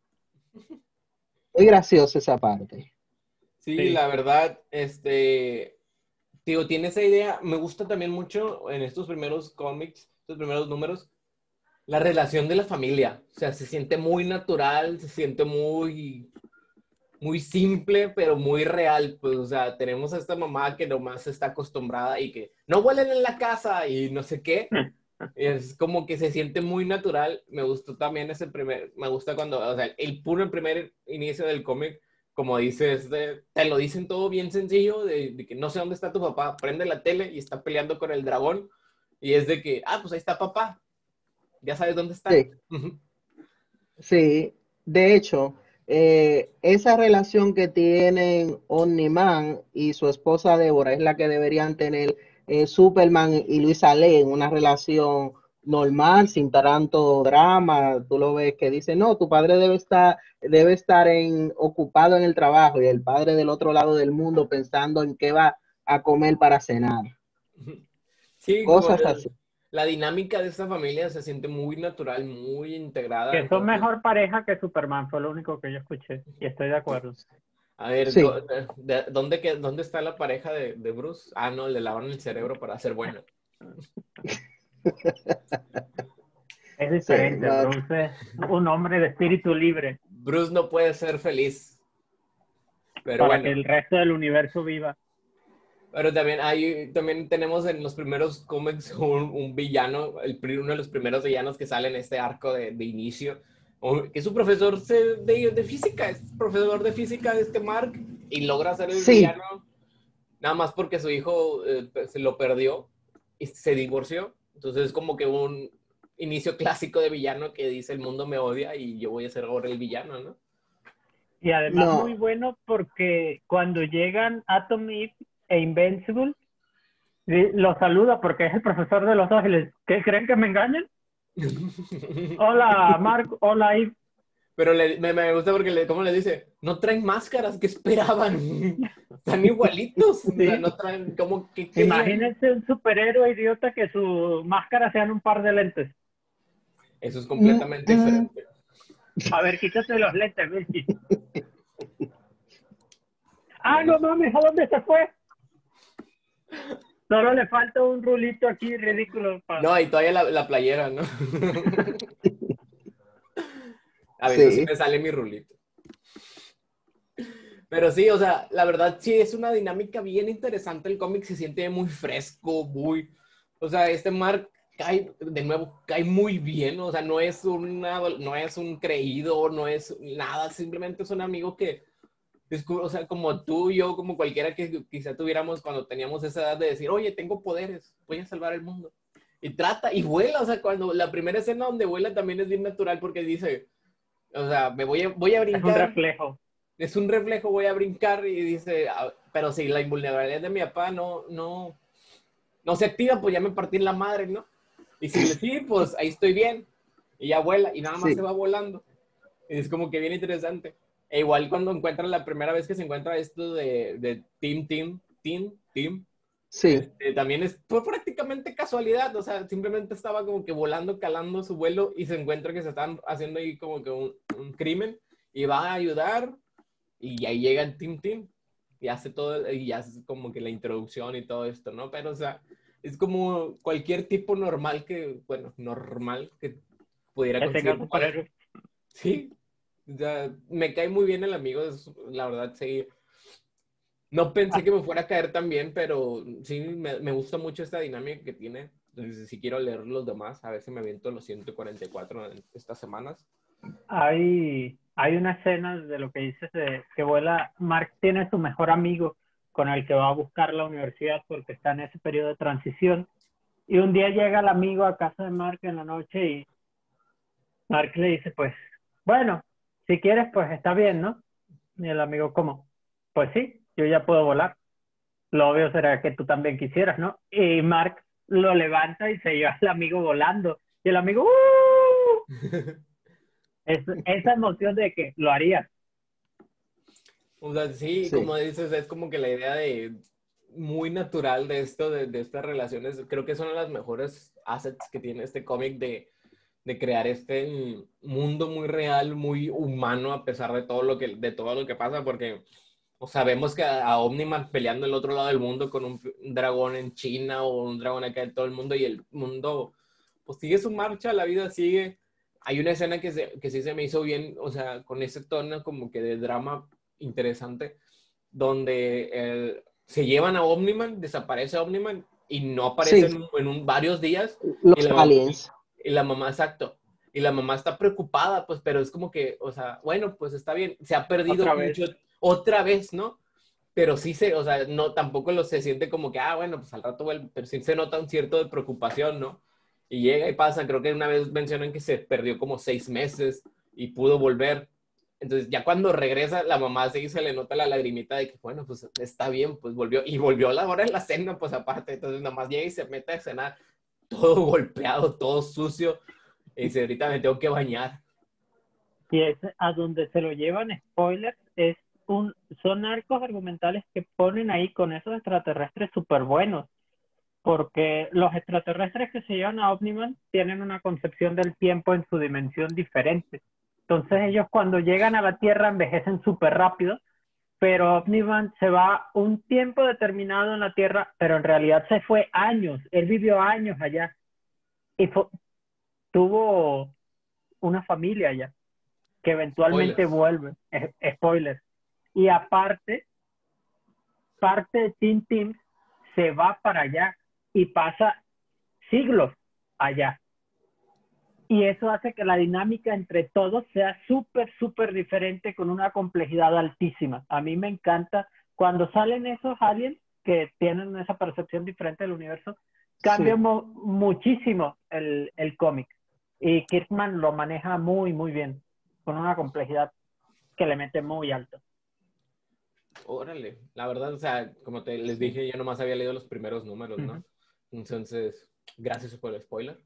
Es gracioso esa parte. Sí, Sí. la verdad, este, digo, tiene esa idea. Me gusta también mucho en estos primeros cómics, estos primeros números, la relación de la familia. O sea, se siente muy natural, se siente muy, muy simple, pero muy real. Pues, o sea, tenemos a esta mamá que nomás está acostumbrada y que no huelen en la casa y no sé qué. Es como que se siente muy natural. Me gustó también ese primer, me gusta cuando, o sea, el puro el primer inicio del cómic, como dices, de, te lo dicen todo bien sencillo, de, de que no sé dónde está tu papá, prende la tele y está peleando con el dragón, y es de que, ah, pues ahí está papá, ya sabes dónde está. Sí, sí. De hecho, eh, esa relación que tienen Omni-Man y su esposa Débora es la que deberían tener eh, Superman y Luisa Lane, una relación normal, sin tanto drama. Tú lo ves que dice, no, tu padre debe estar, debe estar en, ocupado en el trabajo y el padre del otro lado del mundo pensando en qué va a comer para cenar. Sí, como Cosas el- así. la dinámica de esta familia se siente muy natural, muy integrada, Que son entonces, mejor pareja que Superman, fue lo único que yo escuché. Y estoy de acuerdo. a ver, co- Sí. de- de- ¿dónde, que- ¿dónde está la pareja de, de Bruce? Ah, no, le lavan el cerebro para ser buena. Es Sí, diferente, no, Bruce es un hombre de espíritu libre Bruce no puede ser feliz, pero para que bueno. el resto del universo viva. Pero también hay, también tenemos en los primeros cómics un, un villano, el, uno de los primeros villanos que sale en este arco de, de inicio, que es un profesor de, de física, es profesor de física de este Mark, y logra ser el sí, villano nada más porque su hijo eh, se lo perdió y se divorció. Entonces es como que un inicio clásico de villano que dice el mundo me odia y yo voy a ser ahora el villano, ¿no? Y además muy no, bueno porque cuando llegan Atom Eve e Invincible, di- lo saluda porque es el profesor de Los Ángeles. ¿Qué creen que me engañan? Hola, Mark. Hola, Eve. Pero le, me, me gusta porque, le, ¿cómo le dice? No traen máscaras, ¿qué esperaban? Están igualitos, o sea, Sí. no traen, ¿cómo que querían? Imagínense un superhéroe idiota que su máscara sean un par de lentes. Eso es mm, completamente mm, diferente. A ver, quítate los lentes, Virgi. Ah, Bueno, no mames, ¿a dónde se fue? Solo le falta un rulito aquí ridículo. Pa... no, y todavía la, la playera, ¿no? A veces sí sí, me sale mi rulito. Pero sí, o sea, la verdad sí es una dinámica bien interesante. El cómic se siente muy fresco, muy... O sea, este Mark cae, de nuevo, cae muy bien. O sea, no es, una, no es un creído, no es nada. Simplemente es un amigo que... Es, o sea, como tú y yo, como cualquiera que quizá tuviéramos cuando teníamos esa edad de decir, oye, tengo poderes, voy a salvar el mundo. Y trata, y vuela, o sea, cuando la primera escena donde vuela también es bien natural porque dice, o sea, me voy a, voy a Es un brincar, reflejo. es un reflejo, voy a brincar y dice, ah, pero si la invulnerabilidad de mi papá no, no, no se activa, pues ya me partí en la madre, ¿no? Y si le sí, pues ahí estoy bien. Y ya vuela y nada más se sí, va volando. Y es como que bien interesante. E igual cuando encuentran la primera vez que se encuentra esto de, de Team, Team, Team, Team, sí, este, también es, fue prácticamente casualidad, o sea, simplemente estaba como que volando, calando su vuelo y se encuentra que se están haciendo ahí como que un, un crimen y va a ayudar y ahí llega el Team Team y hace todo, y hace como que la introducción y todo esto, ¿no? Pero, o sea, es como cualquier tipo normal que, bueno, normal que pudiera Que tenga conseguir poder. superhéroes. Sí, o sea, me cae muy bien el amigo, es, la verdad, sí. No pensé Ah, que me fuera a caer tan bien, pero sí, me, me gusta mucho esta dinámica que tiene. Entonces, si quiero leer los demás, a ver si me aviento los ciento cuarenta y cuatro en estas semanas. hay, hay una escena de lo que dices de que vuela. Mark tiene su mejor amigo con el que va a buscar la universidad porque está en ese periodo de transición. Y un día llega el amigo a casa de Mark en la noche y Mark le dice, pues, bueno, si quieres, pues está bien, ¿no? Y el amigo, ¿cómo? Pues sí, yo ya puedo volar. Lo obvio será que tú también quisieras, ¿no? Y Mark lo levanta y se lleva al amigo volando. Y el amigo, ¡uh! Es, esa emoción de que lo haría. O sea, sí, sí. como dices, es como que la idea de muy natural de esto, de, de estas relaciones, creo que son las mejores assets que tiene este cómic de, de crear este mundo muy real, muy humano, a pesar de todo lo que, de todo lo que pasa, porque o sabemos que a, a Omniman peleando el otro lado del mundo con un, un dragón en China o un dragón acá en todo el mundo y el mundo pues sigue su marcha, la vida sigue. Hay una escena que, se, que sí se me hizo bien, o sea, con ese tono como que de drama interesante, donde el, se llevan a Omniman, desaparece Omniman y no aparece Sí, en, en un, varios días. Y los la, aliens. y la mamá, exacto. Y la mamá está preocupada, pues, pero es como que, o sea, bueno, pues está bien. Se ha perdido Otra vez. mucho, otra vez, ¿no? Pero sí se, o sea, no, tampoco lo se siente como que, ah, bueno, pues al rato vuelve, pero sí se nota un cierto de preocupación, ¿no? Y llega y pasa, creo que una vez mencionan que se perdió como seis meses y pudo volver. Entonces, ya cuando regresa, la mamá sí se le nota la lagrimita de que, bueno, pues está bien, pues volvió. Y volvió a la hora de la cena, pues aparte. Entonces, nada más llega y se mete a cenar todo golpeado, todo sucio. Y dice, ahorita me tengo que bañar. Y es a donde se lo llevan, spoilers, es un, son arcos argumentales que ponen ahí con esos extraterrestres súper buenos. Porque los extraterrestres que se llevan a Omniman tienen una concepción del tiempo en su dimensión diferente. Entonces ellos cuando llegan a la Tierra envejecen súper rápido, pero Omniman se va un tiempo determinado en la Tierra, pero en realidad se fue años. Él vivió años allá y fue, tuvo una familia allá que eventualmente Spoilers. vuelve. Eh, spoilers. Y aparte, parte de Teen Teams se va para allá y pasa siglos allá. Y eso hace que la dinámica entre todos sea súper, súper diferente con una complejidad altísima. A mí me encanta cuando salen esos aliens que tienen esa percepción diferente del universo, cambia Sí. muchísimo el, el cómic. Y Kirkman lo maneja muy, muy bien, con una complejidad que le mete muy alto. Órale, la verdad, o sea, como te les dije, yo nomás había leído los primeros números, ¿no? Uh-huh. Entonces, gracias por el spoiler.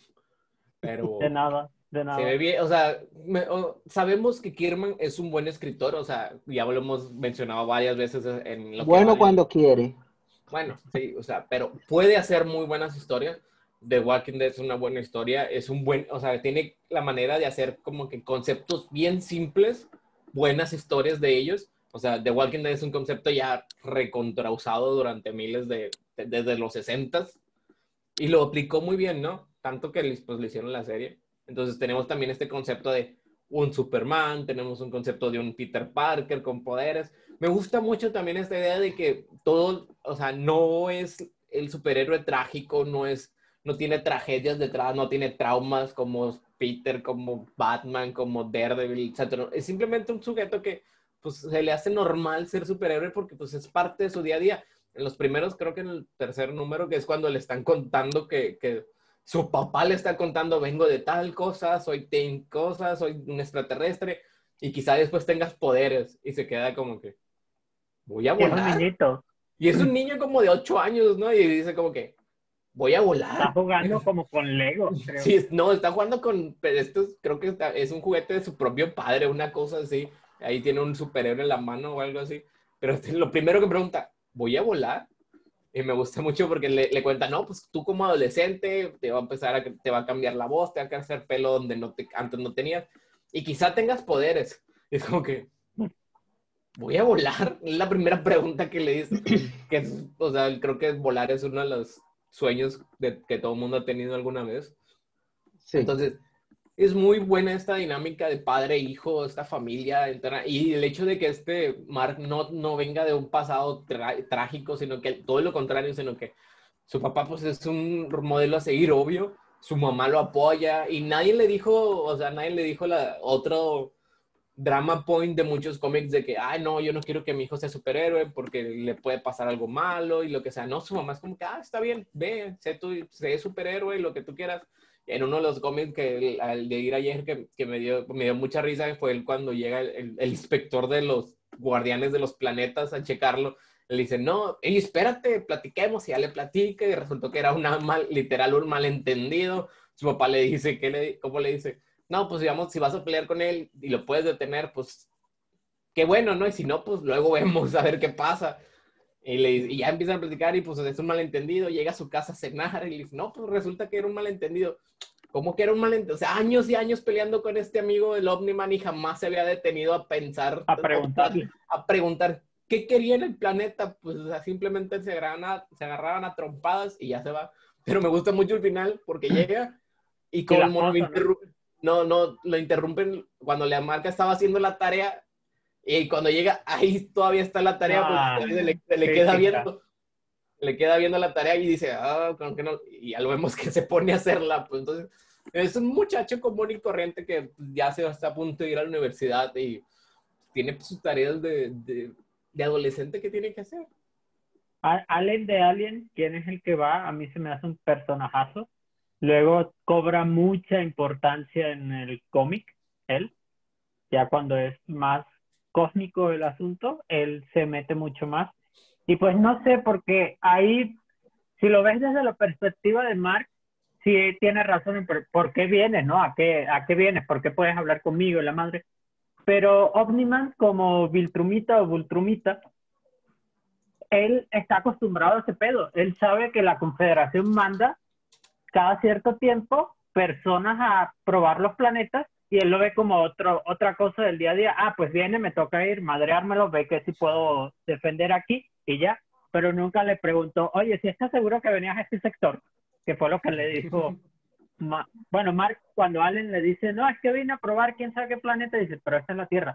De Pero nada, de se ve nada. bien, o sea, me, o, sabemos que Kirman es un buen escritor, o sea, ya lo hemos mencionado varias veces en lo que va Bueno del... cuando quiere. Bueno, sí, o sea, pero puede hacer muy buenas historias. The Walking Dead es una buena historia, es un buen, o sea, tiene la manera de hacer como que conceptos bien simples, buenas historias de ellos. O sea, The Walking Dead es un concepto ya recontrausado durante miles de, de desde los sesentas y lo aplicó muy bien, ¿no? Tanto que pues, le hicieron la serie. Entonces tenemos también este concepto de un Superman, tenemos un concepto de un Peter Parker con poderes. Me gusta mucho también esta idea de que todo, o sea, no es el superhéroe trágico, no es, no tiene tragedias detrás, no tiene traumas como Peter, como Batman, como Daredevil, etcétera. Es simplemente un sujeto que pues se le hace normal ser superhéroe porque pues es parte de su día a día. En los primeros, creo que en el tercer número, que es cuando le están contando que, que su papá le está contando, vengo de tal cosa, soy ten cosa, soy un extraterrestre, y quizá después tengas poderes, y se queda como que, voy a Y es un volar. niñito. Y es un niño como de ocho años, ¿no? Y dice como que, voy a Está volar. jugando como con Lego, creo. Sí, no, está jugando con, pero esto es- creo que está- es un juguete de su propio padre, una cosa así. Ahí tiene un superhéroe en la mano o algo así. Pero este, lo primero que pregunta, ¿voy a volar? Y me gusta mucho porque le, le cuenta, no, pues tú como adolescente te va a empezar a, te va a cambiar la voz, te va a crecer pelo donde no te, antes no tenías. Y quizá tengas poderes. Y es como que, ¿voy a volar? Es la primera pregunta que le dice. Que es, o sea, creo que volar es uno de los sueños de, que todo el mundo ha tenido alguna vez. Sí. Entonces, es muy buena esta dinámica de padre-hijo, esta familia, y el hecho de que este Mark no, no venga de un pasado trágico, sino que todo lo contrario, sino que su papá pues es un modelo a seguir, obvio, su mamá lo apoya, y nadie le dijo, o sea, nadie le dijo la, otro drama point de muchos cómics de que, ay, no, yo no quiero que mi hijo sea superhéroe porque le puede pasar algo malo y lo que sea. No, su mamá es como que, ah, está bien, ve, sé, tú, sé superhéroe y lo que tú quieras. En uno de los cómics que al de ir ayer que, que me, dio, me dio mucha risa fue el cuando llega el, el, el inspector de los guardianes de los planetas a checarlo. Le dice, no, hey, espérate, platiquemos, y ya le platica y resultó que era una mal, literal un malentendido. Su papá le dice, ¿qué le, ¿cómo le dice? No, pues digamos, si vas a pelear con él y lo puedes detener, pues qué bueno, ¿no? Y si no, pues luego vemos a ver qué pasa. Y, le, y ya empiezan a platicar y pues es un malentendido, llega a su casa a cenar y le dice, no, pues resulta que era un malentendido. ¿Cómo que era un malentendido? O sea, años y años peleando con este amigo del Omniman y jamás se había detenido a pensar, A preguntarle. a preguntar qué quería en el planeta. Pues o sea, simplemente se agarraban, a, se agarraban a trompadas y ya se va. Pero me gusta mucho el final porque llega, y Y la como lo esposa, ¿no? interrumpen, no, no, lo interrumpen cuando la marca estaba haciendo la tarea y cuando llega, ahí todavía está la tarea, pues No, se le, se le queda típica. viendo, le queda viendo la tarea y dice, ah, con que no, y ya lo vemos que se pone a hacerla, pues entonces es un muchacho común y corriente que ya se está a punto de ir a la universidad y tiene pues, sus tareas de, de, de adolescente que tiene que hacer. A- Allen de Alien, ¿quién es el que va? A mí se me hace un personajazo. Luego cobra mucha importancia en el cómic, él. Ya cuando es más cósmico el asunto, él se mete mucho más. Y pues no sé, porque ahí, si lo ves desde la perspectiva de Mark, sí tiene razón en por, por qué vienes, ¿no? ¿A qué, a qué vienes? ¿Por qué puedes hablar conmigo, la madre? Pero Omniman, como Viltrumita o Vultrumita, él está acostumbrado a ese pedo. Él sabe que la Confederación manda cada cierto tiempo personas a probar los planetas y él lo ve como otro, otra cosa del día a día. Ah, pues viene, me toca ir, madreármelo, ve que si puedo defender aquí y ya. Pero nunca le preguntó, oye, si estás seguro que venías a este sector, que fue lo que le dijo. Ma bueno, Mark, cuando Allen le dice, no, es que vine a probar quién sabe qué planeta, dice, pero esta es la Tierra.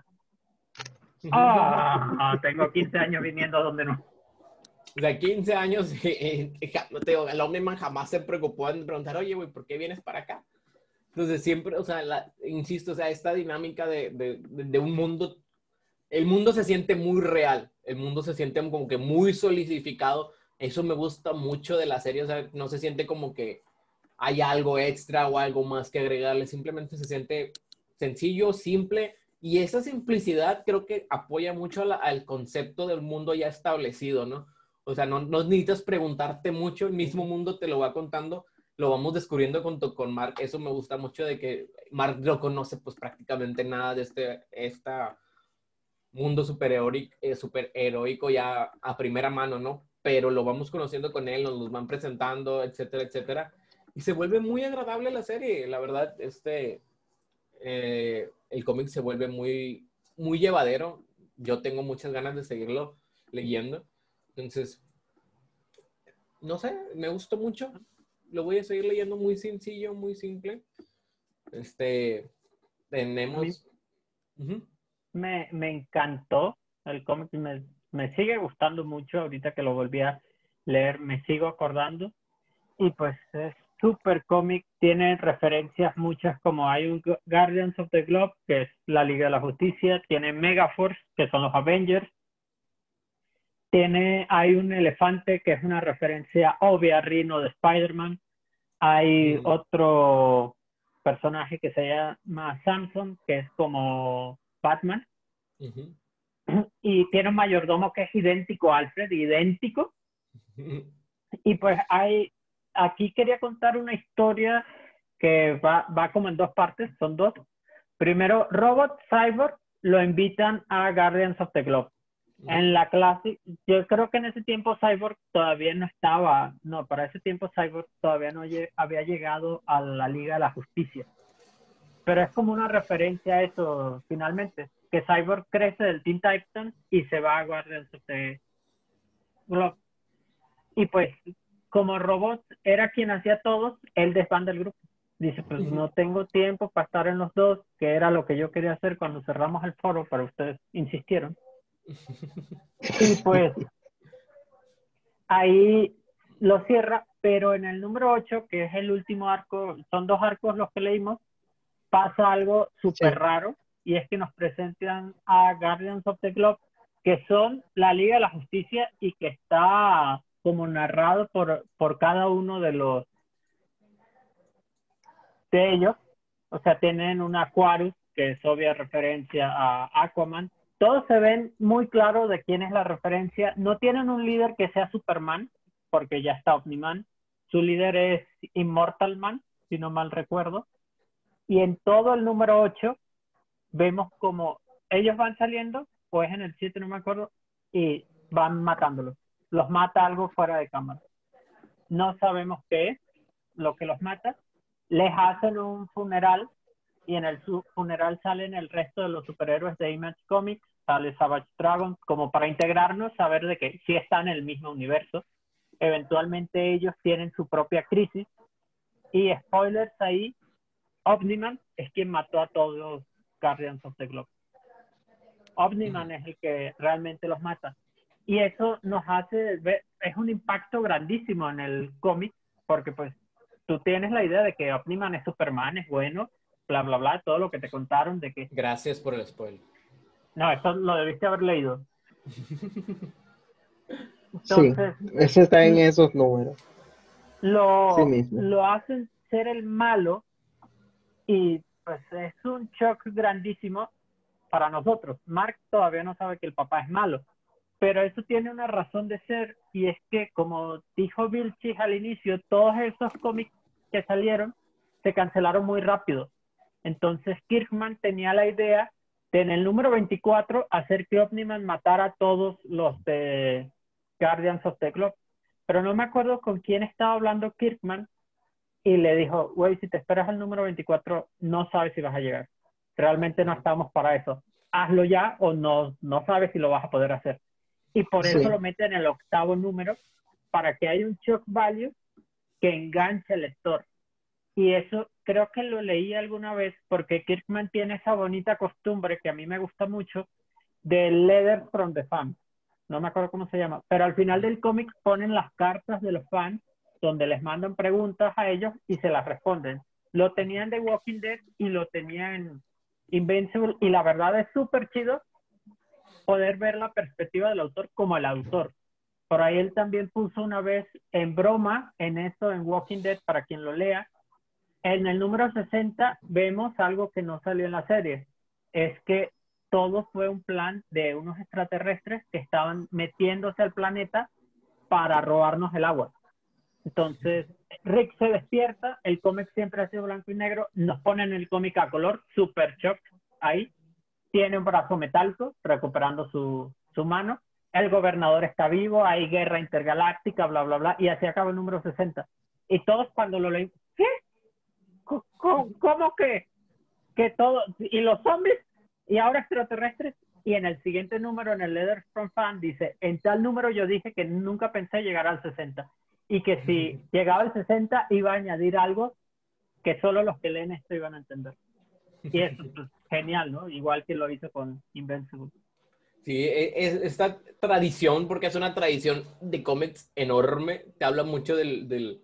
Ah, oh, tengo quince años viniendo donde no. O sea, quince años, eh, eh, no te digo, el Omniman jamás se preocupó en preguntar, oye, güey, ¿por qué vienes para acá? Entonces siempre, o sea, la, insisto, o sea, esta dinámica de, de, de, un mundo, el mundo se siente muy real, el mundo se siente como que muy solidificado, eso me gusta mucho de la serie, o sea, no se siente como que hay algo extra o algo más que agregarle, simplemente se siente sencillo, simple, y esa simplicidad creo que apoya mucho a la, al concepto del mundo ya establecido, ¿no? O sea, no, no necesitas preguntarte mucho, el mismo mundo te lo va contando, lo vamos descubriendo con, con Mark. Eso me gusta mucho de que Mark no conoce pues prácticamente nada de este esta mundo superheroico, eh, superheroico ya a primera mano, ¿no? Pero lo vamos conociendo con él, nos los van presentando, etcétera, etcétera. Y se vuelve muy agradable la serie, la verdad, este, eh, el cómic se vuelve muy, muy llevadero. Yo tengo muchas ganas de seguirlo leyendo. Entonces, no sé, me gustó mucho. Lo voy a seguir leyendo muy sencillo, muy simple. Este, A mí tenemos... Uh -huh. me, me encantó el cómic, me, me sigue gustando mucho ahorita que lo volví a leer, me sigo acordando. Y pues es súper cómic, tiene referencias muchas como hay un Guardians of the Globe, que es la Liga de la Justicia, tiene Megaforce, que son los Avengers, tiene, hay un elefante que es una referencia obvia a Rhino de Spider-Man, hay Mm. otro personaje que se llama Samson, que es como Batman, Uh -huh. y tiene un mayordomo que es idéntico a Alfred, idéntico, Uh -huh. y pues hay, aquí quería contar una historia que va, va como en dos partes, son dos. Primero, Robot Cyborg lo invitan a Guardians of the Globe. Uh-huh. En la clase, yo creo que en ese tiempo Cyborg todavía no estaba, no, para ese tiempo Cyborg todavía no lle había llegado a la Liga de la Justicia. Pero es como una referencia a eso, finalmente, que Cyborg crece del Teen Titans y se va a Guardians of the Globe. Y pues, como Robot era quien hacía todos, él desbanda el grupo. Dice, pues no tengo tiempo para estar en los dos, que era lo que yo quería hacer cuando cerramos el foro, pero ustedes insistieron. Y pues ahí lo cierra, pero en el número ocho, que es el último arco, son dos arcos los que leímos, pasa algo súper sí. raro, y es que nos presentan a Guardians of the Globe, que son la Liga de la Justicia y que está como narrado por, por cada uno de los de ellos. O sea, tienen un Aquarius, que es obvia referencia a Aquaman. Todos se ven muy claro de quién es la referencia. No tienen un líder que sea Superman, porque ya está Omniman. Su líder es Immortal Man, si no mal recuerdo. Y en todo el número ocho vemos como ellos van saliendo, o es en el siete, no me acuerdo, y van matándolos. Los mata algo fuera de cámara. No sabemos qué es lo que los mata. Les hacen un funeral y en el funeral salen el resto de los superhéroes de Image Comics, sale Savage Dragon, como para integrarnos, saber de que sí están en el mismo universo. Eventualmente ellos tienen su propia crisis y spoilers ahí, Omniman es quien mató a todos los Guardians of the Globe. Omniman es el que realmente los mata. Y eso nos hace ver, es un impacto grandísimo en el cómic, porque pues tú tienes la idea de que Omniman es Superman, es bueno, bla, bla, bla, todo lo que te contaron de que... Gracias por el spoiler. No, esto lo debiste haber leído. Entonces, sí, eso está en esos números. Lo, sí mismo. lo hacen ser el malo y pues es un shock grandísimo para nosotros. Mark todavía no sabe que el papá es malo, pero eso tiene una razón de ser, y es que, como dijo Vilchis al inicio, todos esos cómics que salieron se cancelaron muy rápido. Entonces Kirkman tenía la idea de, en el número veinticuatro, hacer que Omniman matara a todos los de Guardians of the Globe. Pero no me acuerdo con quién estaba hablando Kirkman, y le dijo, güey, si te esperas al número veinticuatro, no sabes si vas a llegar. Realmente no estamos para eso. Hazlo ya o no, no sabes si lo vas a poder hacer. Y por eso sí. lo mete en el octavo número, para que haya un shock value que enganche al lector. Y eso creo que lo leí alguna vez, porque Kirkman tiene esa bonita costumbre que a mí me gusta mucho, del letter from the fans. No me acuerdo cómo se llama, pero al final del cómic ponen las cartas de los fans donde les mandan preguntas a ellos y se las responden. Lo tenían de Walking Dead y lo tenían en Invincible, y la verdad es súper chido poder ver la perspectiva del autor como el autor. Por ahí él también puso una vez en broma en eso en Walking Dead, para quien lo lea. En el número sesenta vemos algo que no salió en la serie. Es que todo fue un plan de unos extraterrestres que estaban metiéndose al planeta para robarnos el agua. Entonces, Rick se despierta, el cómic siempre ha sido blanco y negro, nos ponen el cómic a color, super shock ahí. Tiene un brazo metálico, recuperando su, su mano. El gobernador está vivo, hay guerra intergaláctica, bla, bla, bla, y así acaba el número sesenta. Y todos cuando lo leen, ¿qué? ¿Cómo, cómo que, que todo? ¿Y los zombies? ¿Y ahora extraterrestres? Y en el siguiente número, en el Letters from Fan, dice, en tal número yo dije que nunca pensé llegar al sesenta. Y que si llegaba al sesenta iba a añadir algo que solo los que leen esto iban a entender. Y eso es pues, genial, ¿no? Igual que lo hizo con Invincible. Sí, es, esta tradición, porque es una tradición de cómics enorme, te habla mucho del, del,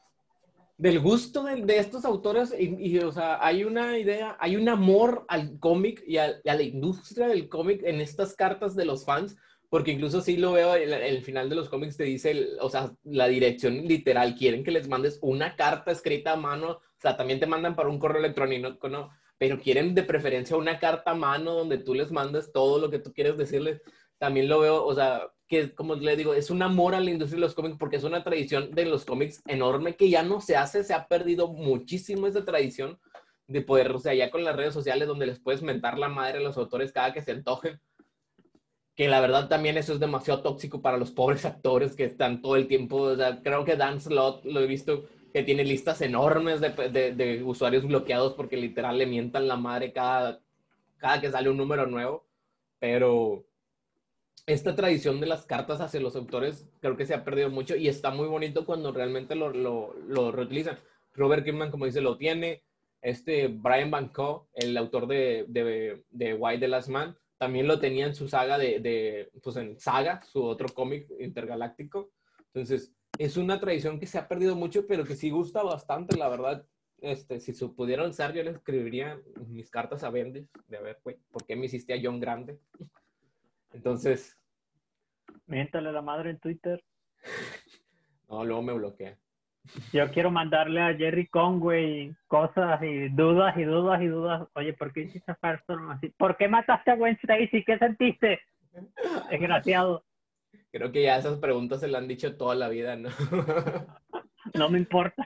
del gusto de, de estos autores y, y, o sea, hay una idea, hay un amor al cómic y a, y a la industria del cómic en estas cartas de los fans, porque incluso sí lo veo, el, el final de los cómics te dice, el, o sea, la dirección literal, quieren que les mandes una carta escrita a mano, o sea, también te mandan para un correo electrónico, ¿no? Pero quieren de preferencia una carta a mano donde tú les mandes todo lo que tú quieres decirles. También lo veo, o sea, que como les digo, es un amor a la industria de los cómics porque es una tradición de los cómics enorme que ya no se hace, se ha perdido muchísimo esa tradición de poder, o sea, ya con las redes sociales donde les puedes mentar la madre a los autores cada que se antojen, que la verdad también eso es demasiado tóxico para los pobres actores que están todo el tiempo, o sea, creo que Dan Slott, lo he visto, que tiene listas enormes de, de, de usuarios bloqueados porque literal le mientan la madre cada, cada que sale un número nuevo, pero esta tradición de las cartas hacia los autores creo que se ha perdido mucho y está muy bonito cuando realmente lo, lo, lo reutilizan. Robert Kirkman, como dice, lo tiene. Este Brian Van Coe, el autor de, de, de Why the Last Man, también lo tenía en su saga de, de pues en Saga, su otro cómic intergaláctico. Entonces, es una tradición que se ha perdido mucho, pero que sí gusta bastante, la verdad. Este, si se pudiera usar, yo le escribiría mis cartas a Bendis, de a ver, güey, ¿por qué me hiciste a John Grande? Entonces... Miéntale la madre en Twitter. No, luego me bloquea. Yo quiero mandarle a Jerry Conway cosas y dudas y dudas y dudas. Oye, ¿por qué hiciste a Firestorm así? ¿Por qué mataste a Gwen Stacy? ¿Qué sentiste? Desgraciado. Creo que ya esas preguntas se le han dicho toda la vida, ¿no? No me importa.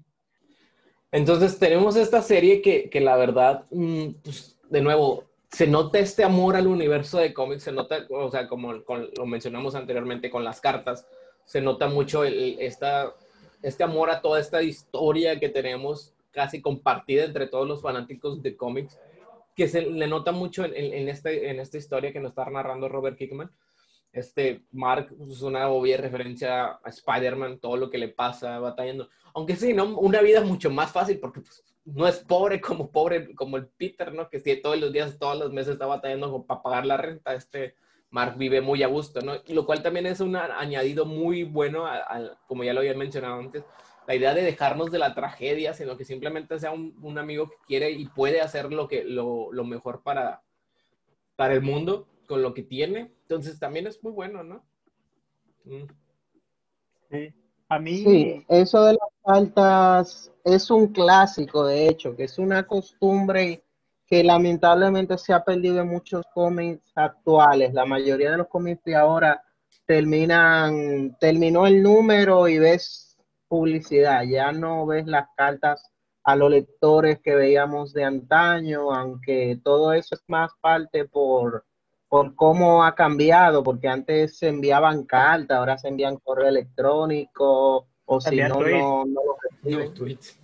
Entonces tenemos esta serie que, que la verdad, pues, de nuevo, se nota este amor al universo de cómics, se nota, o sea, como con, lo mencionamos anteriormente con las cartas, se nota mucho el, esta, este amor a toda esta historia que tenemos casi compartida entre todos los fanáticos de cómics, que se le nota mucho en, en, este, en esta historia que nos está narrando Robert Kirkman. Este, Mark es una obvia referencia a Spider-Man, todo lo que le pasa batallando. Aunque sí, ¿no? Una vida mucho más fácil porque pues, no es pobre como pobre como el Peter, ¿no? Que sí, todos los días, todos los meses está batallando para pagar la renta. Este Mark vive muy a gusto, ¿no? Y lo cual también es un añadido muy bueno, a, a, como ya lo había mencionado antes, la idea de dejarnos de la tragedia, sino que simplemente sea un, un amigo que quiere y puede hacer lo, que, lo, lo mejor para, para el mundo con lo que tiene. Entonces también es muy bueno, ¿no? Mm. Sí. A Sí, mí, eso de las cartas es un clásico, de hecho, que es una costumbre que lamentablemente se ha perdido en muchos cómics actuales. La mayoría de los cómics de ahora terminan, terminó el número y ves publicidad, ya no ves las cartas a los lectores que veíamos de antaño, aunque todo eso es más parte por, por cómo ha cambiado, porque antes se enviaban cartas, ahora se envían correo electrónico, o si enviar no, tweets. no, no lo No, reciben. tweets.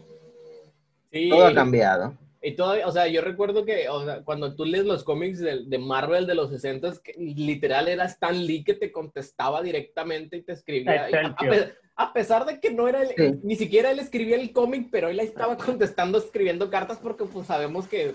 Todo ha Sí, cambiado. y todavía, o sea, yo recuerdo que, o sea, cuando tú lees los cómics de, de Marvel de los sesenta, que literal era Stan Lee que te contestaba directamente y te escribía. Y a, a, Excelsior. pe- a pesar de que no era el, Sí. ni siquiera él escribía el cómic, pero él ahí estaba contestando, escribiendo cartas porque pues sabemos que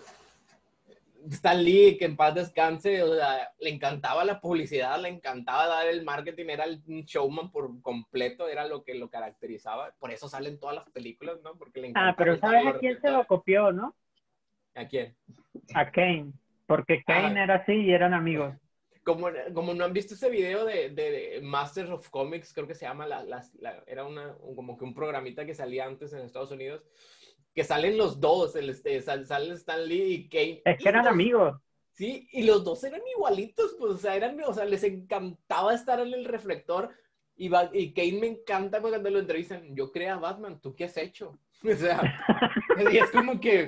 Stan Lee, que en paz descanse, o sea, le encantaba la publicidad, le encantaba dar el marketing, era el un showman por completo, era lo que lo caracterizaba. Por eso salen todas las películas, ¿no? Porque le Ah, encantaba pero estar a ¿sabes los a quién se lo reflectores. copió, no? ¿A quién? A Kane. Porque Ah, Kane era así y eran amigos. como, como no han visto ese video de, de, de Masters of Comics, creo que se llama, la, la, la, era una, un, como que un programita que salía antes en Estados Unidos, que salen los dos, el, este, sal, salen Stan Lee y Kane, Es que y eran los, amigos. sí, y los dos eran igualitos, pues, o sea, eran, o sea, les encantaba estar en el reflector, y, va, y Kane me encanta cuando lo entrevistan, yo creé a Batman, ¿tú qué has hecho? O sea, y es como que,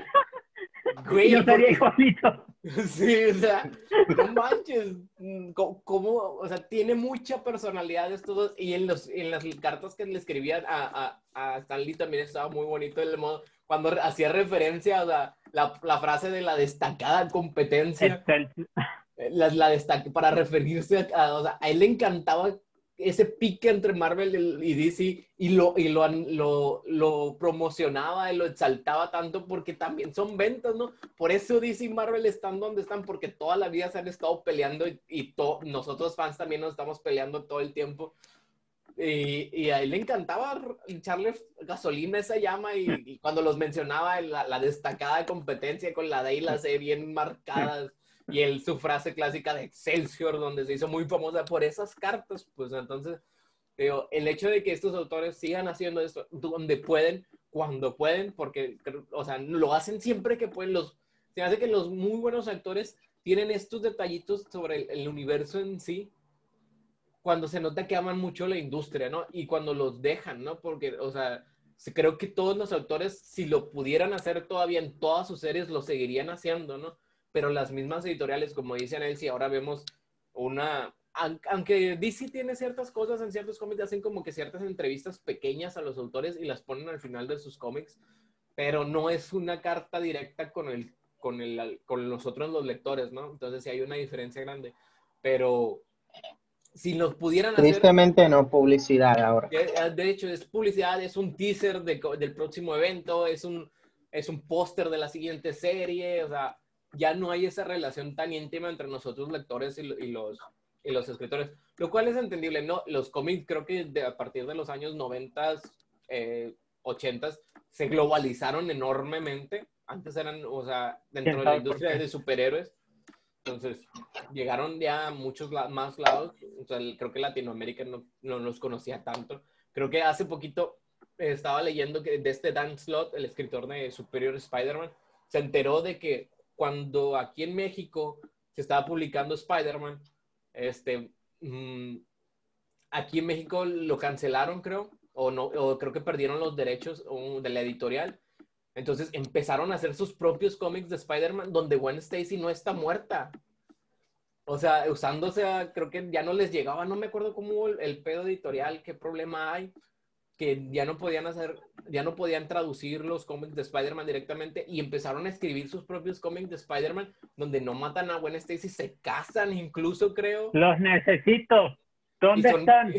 Yo güey, sería porque igualito. sí, o sea, no manches, mm, co- cómo, o sea, tiene mucha personalidad estos dos, y en, los, en las cartas que le escribían a, a, a Stan Lee también estaba muy bonito el modo, cuando hacía referencia a la, la, la frase de la destacada competencia, Excelsior. eh, la, la destaca, para referirse a, a, o sea, a él le encantaba ese pique entre Marvel y D C y lo, y lo, lo, lo promocionaba y lo exaltaba tanto porque también son ventas, ¿no? Por eso D C y Marvel están donde están, porque toda la vida se han estado peleando y, y to, nosotros fans también nos estamos peleando todo el tiempo. Y, y a él le encantaba echarle gasolina a esa llama y, y cuando los mencionaba la, la destacada competencia con la D y la C bien marcadas y él su frase clásica de Excelsior donde se hizo muy famosa por esas cartas, pues entonces digo, el hecho de que estos autores sigan haciendo esto donde pueden, cuando pueden, porque o sea, lo hacen siempre que pueden, los, se hace que los muy buenos actores tienen estos detallitos sobre el, el universo en sí cuando se nota que aman mucho la industria, ¿no? Y cuando los dejan, ¿no? Porque, o sea, creo que todos los autores, si lo pudieran hacer todavía en todas sus series, lo seguirían haciendo, ¿no? Pero las mismas editoriales, como dice Nancy, ahora vemos una... Aunque D C tiene ciertas cosas en ciertos cómics, hacen como que ciertas entrevistas pequeñas a los autores y las ponen al final de sus cómics, pero no es una carta directa con, el, con, el, con nosotros los lectores, ¿no? Entonces sí hay una diferencia grande. Pero si los pudieran hacer, Tristemente no publicidad ahora. de hecho es publicidad, es un teaser de, del próximo evento, es un, es un póster de la siguiente serie, o sea, ya no hay esa relación tan íntima entre nosotros lectores y, y, los, y los escritores, lo cual es entendible, ¿no? Los cómics creo que de, a partir de los años noventa, eh, ochenta, se globalizaron enormemente, antes eran, o sea, dentro ¿Quién de la sabe por industria qué? de superhéroes. Entonces, llegaron ya a muchos la más lados. O sea, creo que Latinoamérica no, no los conocía tanto. Creo que hace poquito eh, estaba leyendo que de este Dan Slott, el escritor de Superior Spider-Man, se enteró de que cuando aquí en México se estaba publicando Spider-Man, este, mmm, aquí en México lo cancelaron, creo, o, no, o creo que perdieron los derechos um, de la editorial. Entonces empezaron a hacer sus propios cómics de Spider-Man donde Gwen Stacy no está muerta. O sea, usándose, a, creo que ya no les llegaba, no me acuerdo cómo el, el pedo editorial, qué problema hay, que ya no podían hacer, ya no podían traducir los cómics de Spider-Man directamente y empezaron a escribir sus propios cómics de Spider-Man donde no matan a Gwen Stacy, se casan incluso, creo. Los necesito. Y ¿Dónde son, están?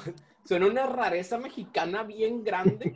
son una rareza mexicana bien grande,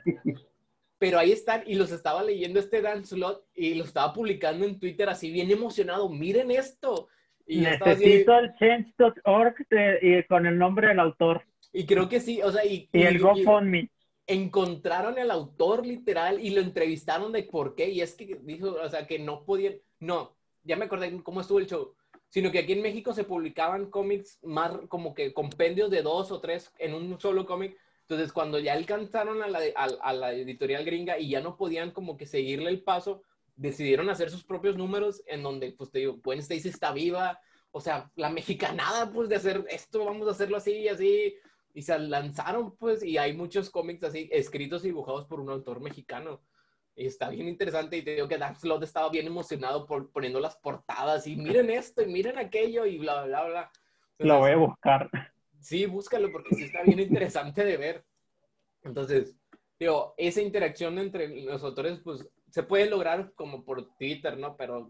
pero ahí están y los estaba leyendo este Dan Slott y lo estaba publicando en Twitter así bien emocionado. Miren esto. Y yo estaba así, Necesito el change punto org de- y con el nombre del autor y creo que sí, o sea, y, y el y- y GoFundMe. encontraron al autor literal y lo entrevistaron de por qué. Y es que dijo, o sea, que no podían, no, ya me acordé cómo estuvo el show, sino que aquí en México se publicaban cómics más como que compendios de dos o tres en un solo cómic. Entonces, cuando ya alcanzaron a la, a, a la editorial gringa y ya no podían como que seguirle el paso, decidieron hacer sus propios números en donde, pues te digo, Gwen Stacy está viva, o sea, la mexicanada, pues, de hacer esto, vamos a hacerlo así y así, y se lanzaron, pues, y hay muchos cómics así, escritos y dibujados por un autor mexicano, y está bien interesante, y te digo que Dan Slott estaba bien emocionado por poniendo las portadas, y miren esto, y miren aquello, y bla, bla, bla. Entonces, Lo voy a buscar. sí, búscalo, porque sí está bien interesante de ver. Entonces, digo, esa interacción entre los autores, pues, se puede lograr como por Twitter, ¿no? Pero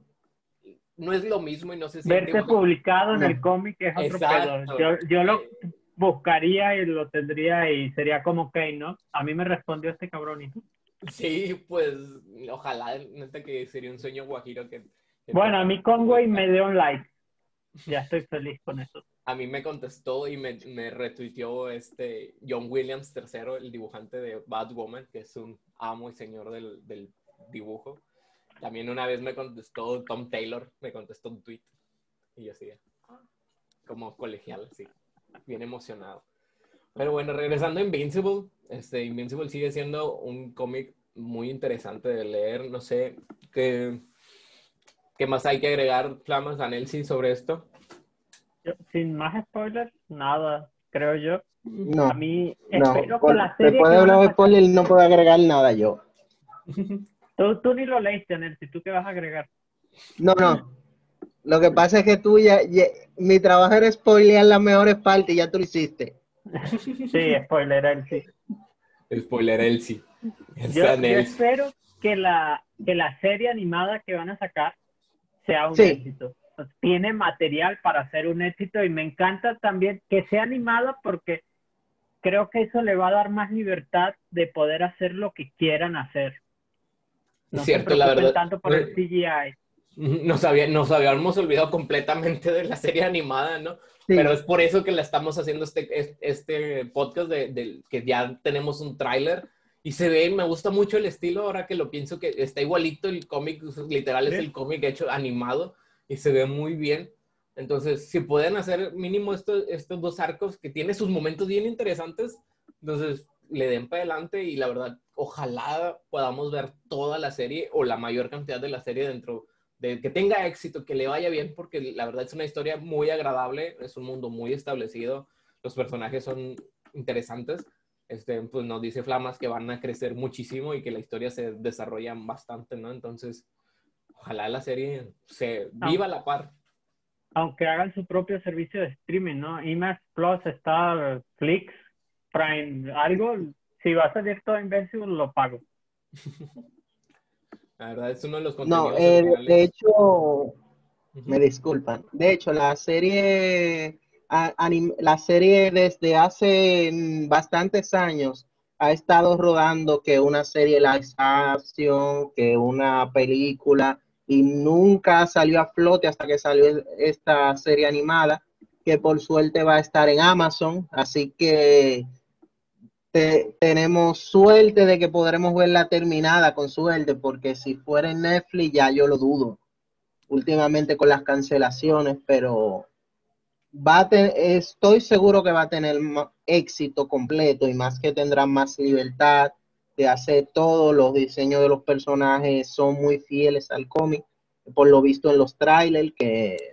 no es lo mismo y no se siente Verte igual. publicado en No. el cómic es otro Exacto. pedo. Yo, yo lo buscaría y lo tendría y sería como, ok, ¿no? A mí me respondió este cabrón y tú. Sí, pues, ojalá, neta que sería un sueño guajiro que... que Bueno, a mí Conway me dio un like. Ya estoy feliz con eso. A mí me contestó y me, me retuiteó este John Williams tercero, el dibujante de Batwoman, que es un amo y señor del, del dibujo. También una vez me contestó Tom Taylor, me contestó un tweet. Y yo así, como colegial, así, bien emocionado. Pero bueno, regresando a Invincible, este, Invincible sigue siendo un cómic muy interesante de leer. No sé, ¿qué, qué más hay que agregar, Flamas, a Nelsi sobre esto? Yo, sin más spoilers, nada, creo yo. No, A mí, no. espero Por- que la serie después que de van a hablar de sacar... spoiler no puedo agregar nada yo. Tú, tú ni lo leíste, Nelsi, ¿tú qué vas a agregar? No, no. Lo que pasa es que tú ya, ya- mi trabajo era spoilear las mejores partes y ya tú lo hiciste. Sí, spoiler, él sí. Spoiler Elsie. Yo, yo espero que la, que la serie animada que van a sacar sea un Sí. éxito. Pues, tiene material para ser un éxito y me encanta también que sea animada porque creo que eso le va a dar más libertad de poder hacer lo que quieran hacer. No Es cierto, se la preocupen verdad. tanto por el C G I. Nos, había, nos habíamos olvidado completamente de la serie animada, ¿no? Sí. Pero es por eso que la estamos haciendo este, este podcast de, de que ya tenemos un tráiler y se ve, me gusta mucho el estilo ahora que lo pienso, que está igualito el cómic, literal es Sí. el cómic hecho animado y se ve muy bien. Entonces, si pueden hacer mínimo estos, estos dos arcos que tienen sus momentos bien interesantes, entonces le den para adelante y la verdad, ojalá podamos ver toda la serie o la mayor cantidad de la serie dentro de que tenga éxito, que le vaya bien, porque la verdad es una historia muy agradable, es un mundo muy establecido, los personajes son interesantes, este, pues nos dice Flamas que van a crecer muchísimo y que la historia se desarrolla bastante, ¿no? Entonces, ojalá la serie se viva a la par. Aunque hagan su propio servicio de streaming, ¿no? IMAX Plus, Star, Flix, Prime, algo, si va a salir todo Invincible, lo pago. La verdad es uno de los contenidos No, eh, originales. de hecho, Uh-huh. me disculpan. De hecho, la serie, a- anim- la serie desde hace mm, bastantes años ha estado rodando que una serie live action, que una película, y nunca salió a flote hasta que salió esta serie animada, que por suerte va a estar en Amazon. Así que te- tenemos suerte de que podremos verla terminada con suerte, porque si fuera en Netflix ya yo lo dudo últimamente con las cancelaciones, pero va a ten- estoy seguro que va a tener ma- éxito completo y más que tendrán más libertad de hacer todo. Los diseños de los personajes son muy fieles al cómic, por lo visto en los trailers, que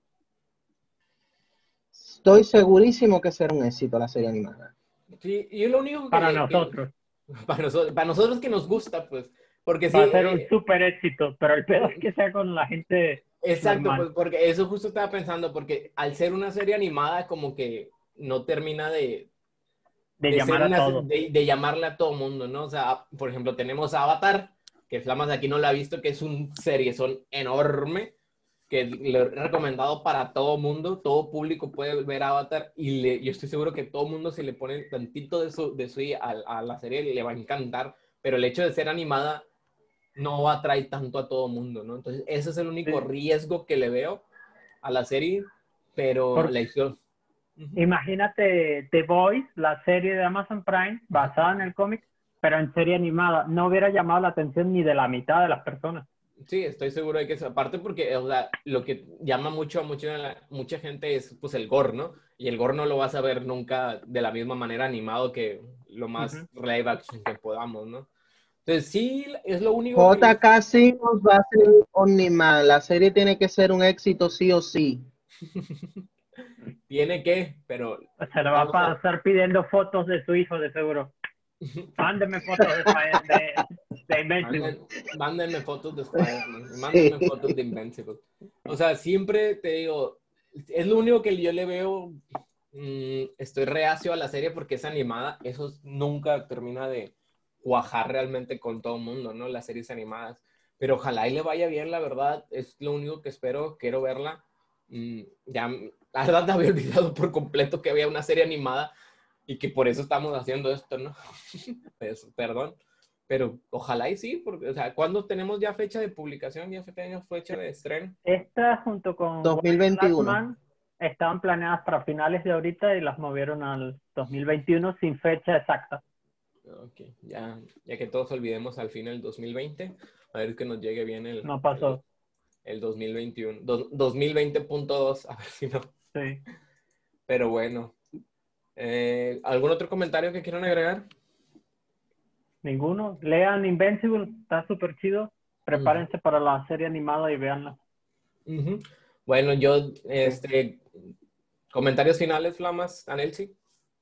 estoy segurísimo que será un éxito la serie animada. Sí, y lo único que Para le, nosotros. que- para nosotros, para nosotros que nos gusta, pues, porque sí, Va a ser un eh, súper éxito, pero el pedo es que sea con la gente exacto, normal. pues, porque eso justo estaba pensando, porque al ser una serie animada, como que no termina de, De de, de llamar ser una- a todos. de, de llamarle a todo mundo, ¿no? O sea, por ejemplo, tenemos Avatar, que Flamas aquí no la ha visto, que es un seriezón enorme, que le he recomendado para todo mundo, todo público puede ver Avatar, y le, yo estoy seguro que todo mundo, si le pone tantito de su, de su a, a la serie, le va a encantar, pero el hecho de ser animada no atrae tanto a todo mundo, ¿no? Entonces, ese es el único Sí. riesgo que le veo a la serie, pero Por- la historia... Imagínate The Boys, la serie de Amazon Prime, basada en el cómic, pero en serie animada. No hubiera llamado la atención ni de la mitad de las personas. Sí, estoy seguro de que esa parte, porque o sea, lo que llama mucho a mucha, mucha gente es pues el gore, ¿no? Y el gore no lo vas a ver nunca de la misma manera animado que lo más Ujú. live action que podamos, ¿no? Entonces sí, es lo único que J le... K. Simmons va a ser Omniman. La serie tiene que ser un éxito sí o sí. tiene que, pero Se le va a vamos a... pasar pidiendo fotos de su hijo, de seguro. Mándeme fotos de, Spider- de, de Invincible. Manden- Mándenme fotos de Spider-Man, y mándenme Sí. fotos de Invincible. O sea, siempre te digo, es lo único que yo le veo, mm, estoy reacio a la serie porque es animada, eso nunca termina de cuajar realmente con todo el mundo, ¿no? Las series animadas. Pero ojalá y le vaya bien, la verdad, es lo único que espero, quiero verla. Mm, ya, la verdad, me había olvidado por completo que había una serie animada y que por eso estamos haciendo esto, ¿no? Pues, perdón. Pero ojalá y sí, porque, o sea, ¿cuándo tenemos ya fecha de publicación? ¿Ya tenemos fecha de estreno? Esta junto con dos mil Wonder Last veintiuno. Man estaban planeadas para finales de ahorita y las movieron al dos mil veintiuno sin fecha exacta. Ok, ya, ya que todos olvidemos al fin el dos mil veinte, a ver que nos llegue bien el, No el, pasó. el dos mil veintiuno, dos- dos mil veinte punto dos, a ver si no. Sí. Pero bueno, eh, ¿algún otro comentario que quieran agregar? Ninguno. Lean Invincible, está súper chido. Prepárense para la serie animada y véanla. Ujú. Bueno, yo, este, comentarios finales, Flamas, Anelsi.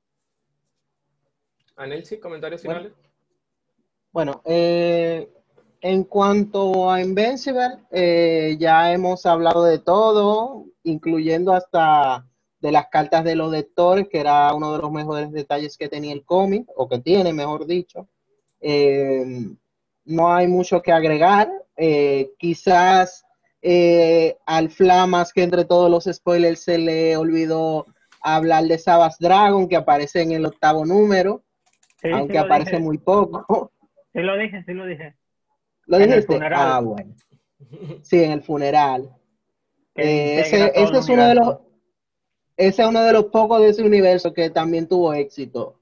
Anelsi, comentarios Bueno, finales. bueno eh, en cuanto a Invincible, eh, ya hemos hablado de todo, incluyendo hasta de las cartas de los lectores, que era uno de los mejores detalles que tenía el cómic, o que tiene, mejor dicho. Eh, no hay mucho que agregar. Eh, quizás eh, al Flamas, que entre todos los spoilers se le olvidó hablar de Savage Dragon, que aparece en el octavo número, Sí, sí aunque lo aparece dije. muy poco. Sí lo dije, sí lo dije. ¿Lo En el dijiste? funeral, Ah, bueno. Sí, en el funeral. que Eh, ese, integra todo el ese es uno de los, universo. ese es uno de los pocos de ese universo que también tuvo éxito.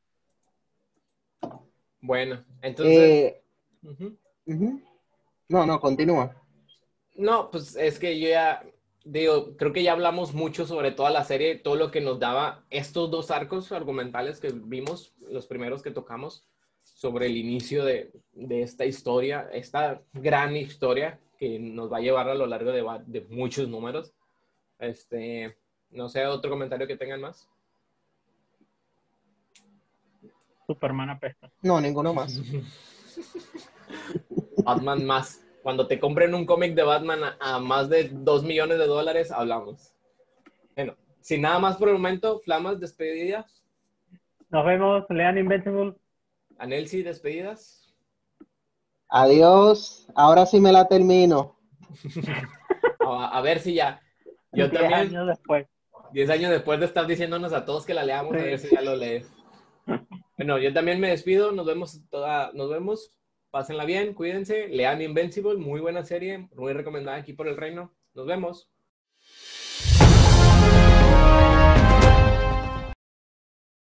Bueno, entonces, Eh, ujú. uh-huh. No, no, continúa. No, pues es que yo ya, digo, creo que ya hablamos mucho sobre toda la serie, todo lo que nos daba estos dos arcos argumentales que vimos, los primeros que tocamos, sobre el inicio de, de esta historia, esta gran historia que nos va a llevar a lo largo de, va- de muchos números. Este, no sé, otro comentario que tengan más. Superman apesta. No, ninguno más. Batman más. Cuando te compren un cómic de Batman a, a más de dos millones de dólares, hablamos. Bueno, sin nada más por el momento, Flamas, despedidas. Nos vemos, lean Invincible. Anelsi, despedidas. Adiós. Ahora sí me la termino. A, a ver si ya. Yo Diez también, años después. diez años después de estar diciéndonos a todos que la leamos, a Sí. ver si ya lo lees. Bueno, yo también me despido. Nos vemos, toda, nos vemos. Pásenla bien, cuídense. Lean Invincible, muy buena serie, muy recomendada aquí por el reino. Nos vemos.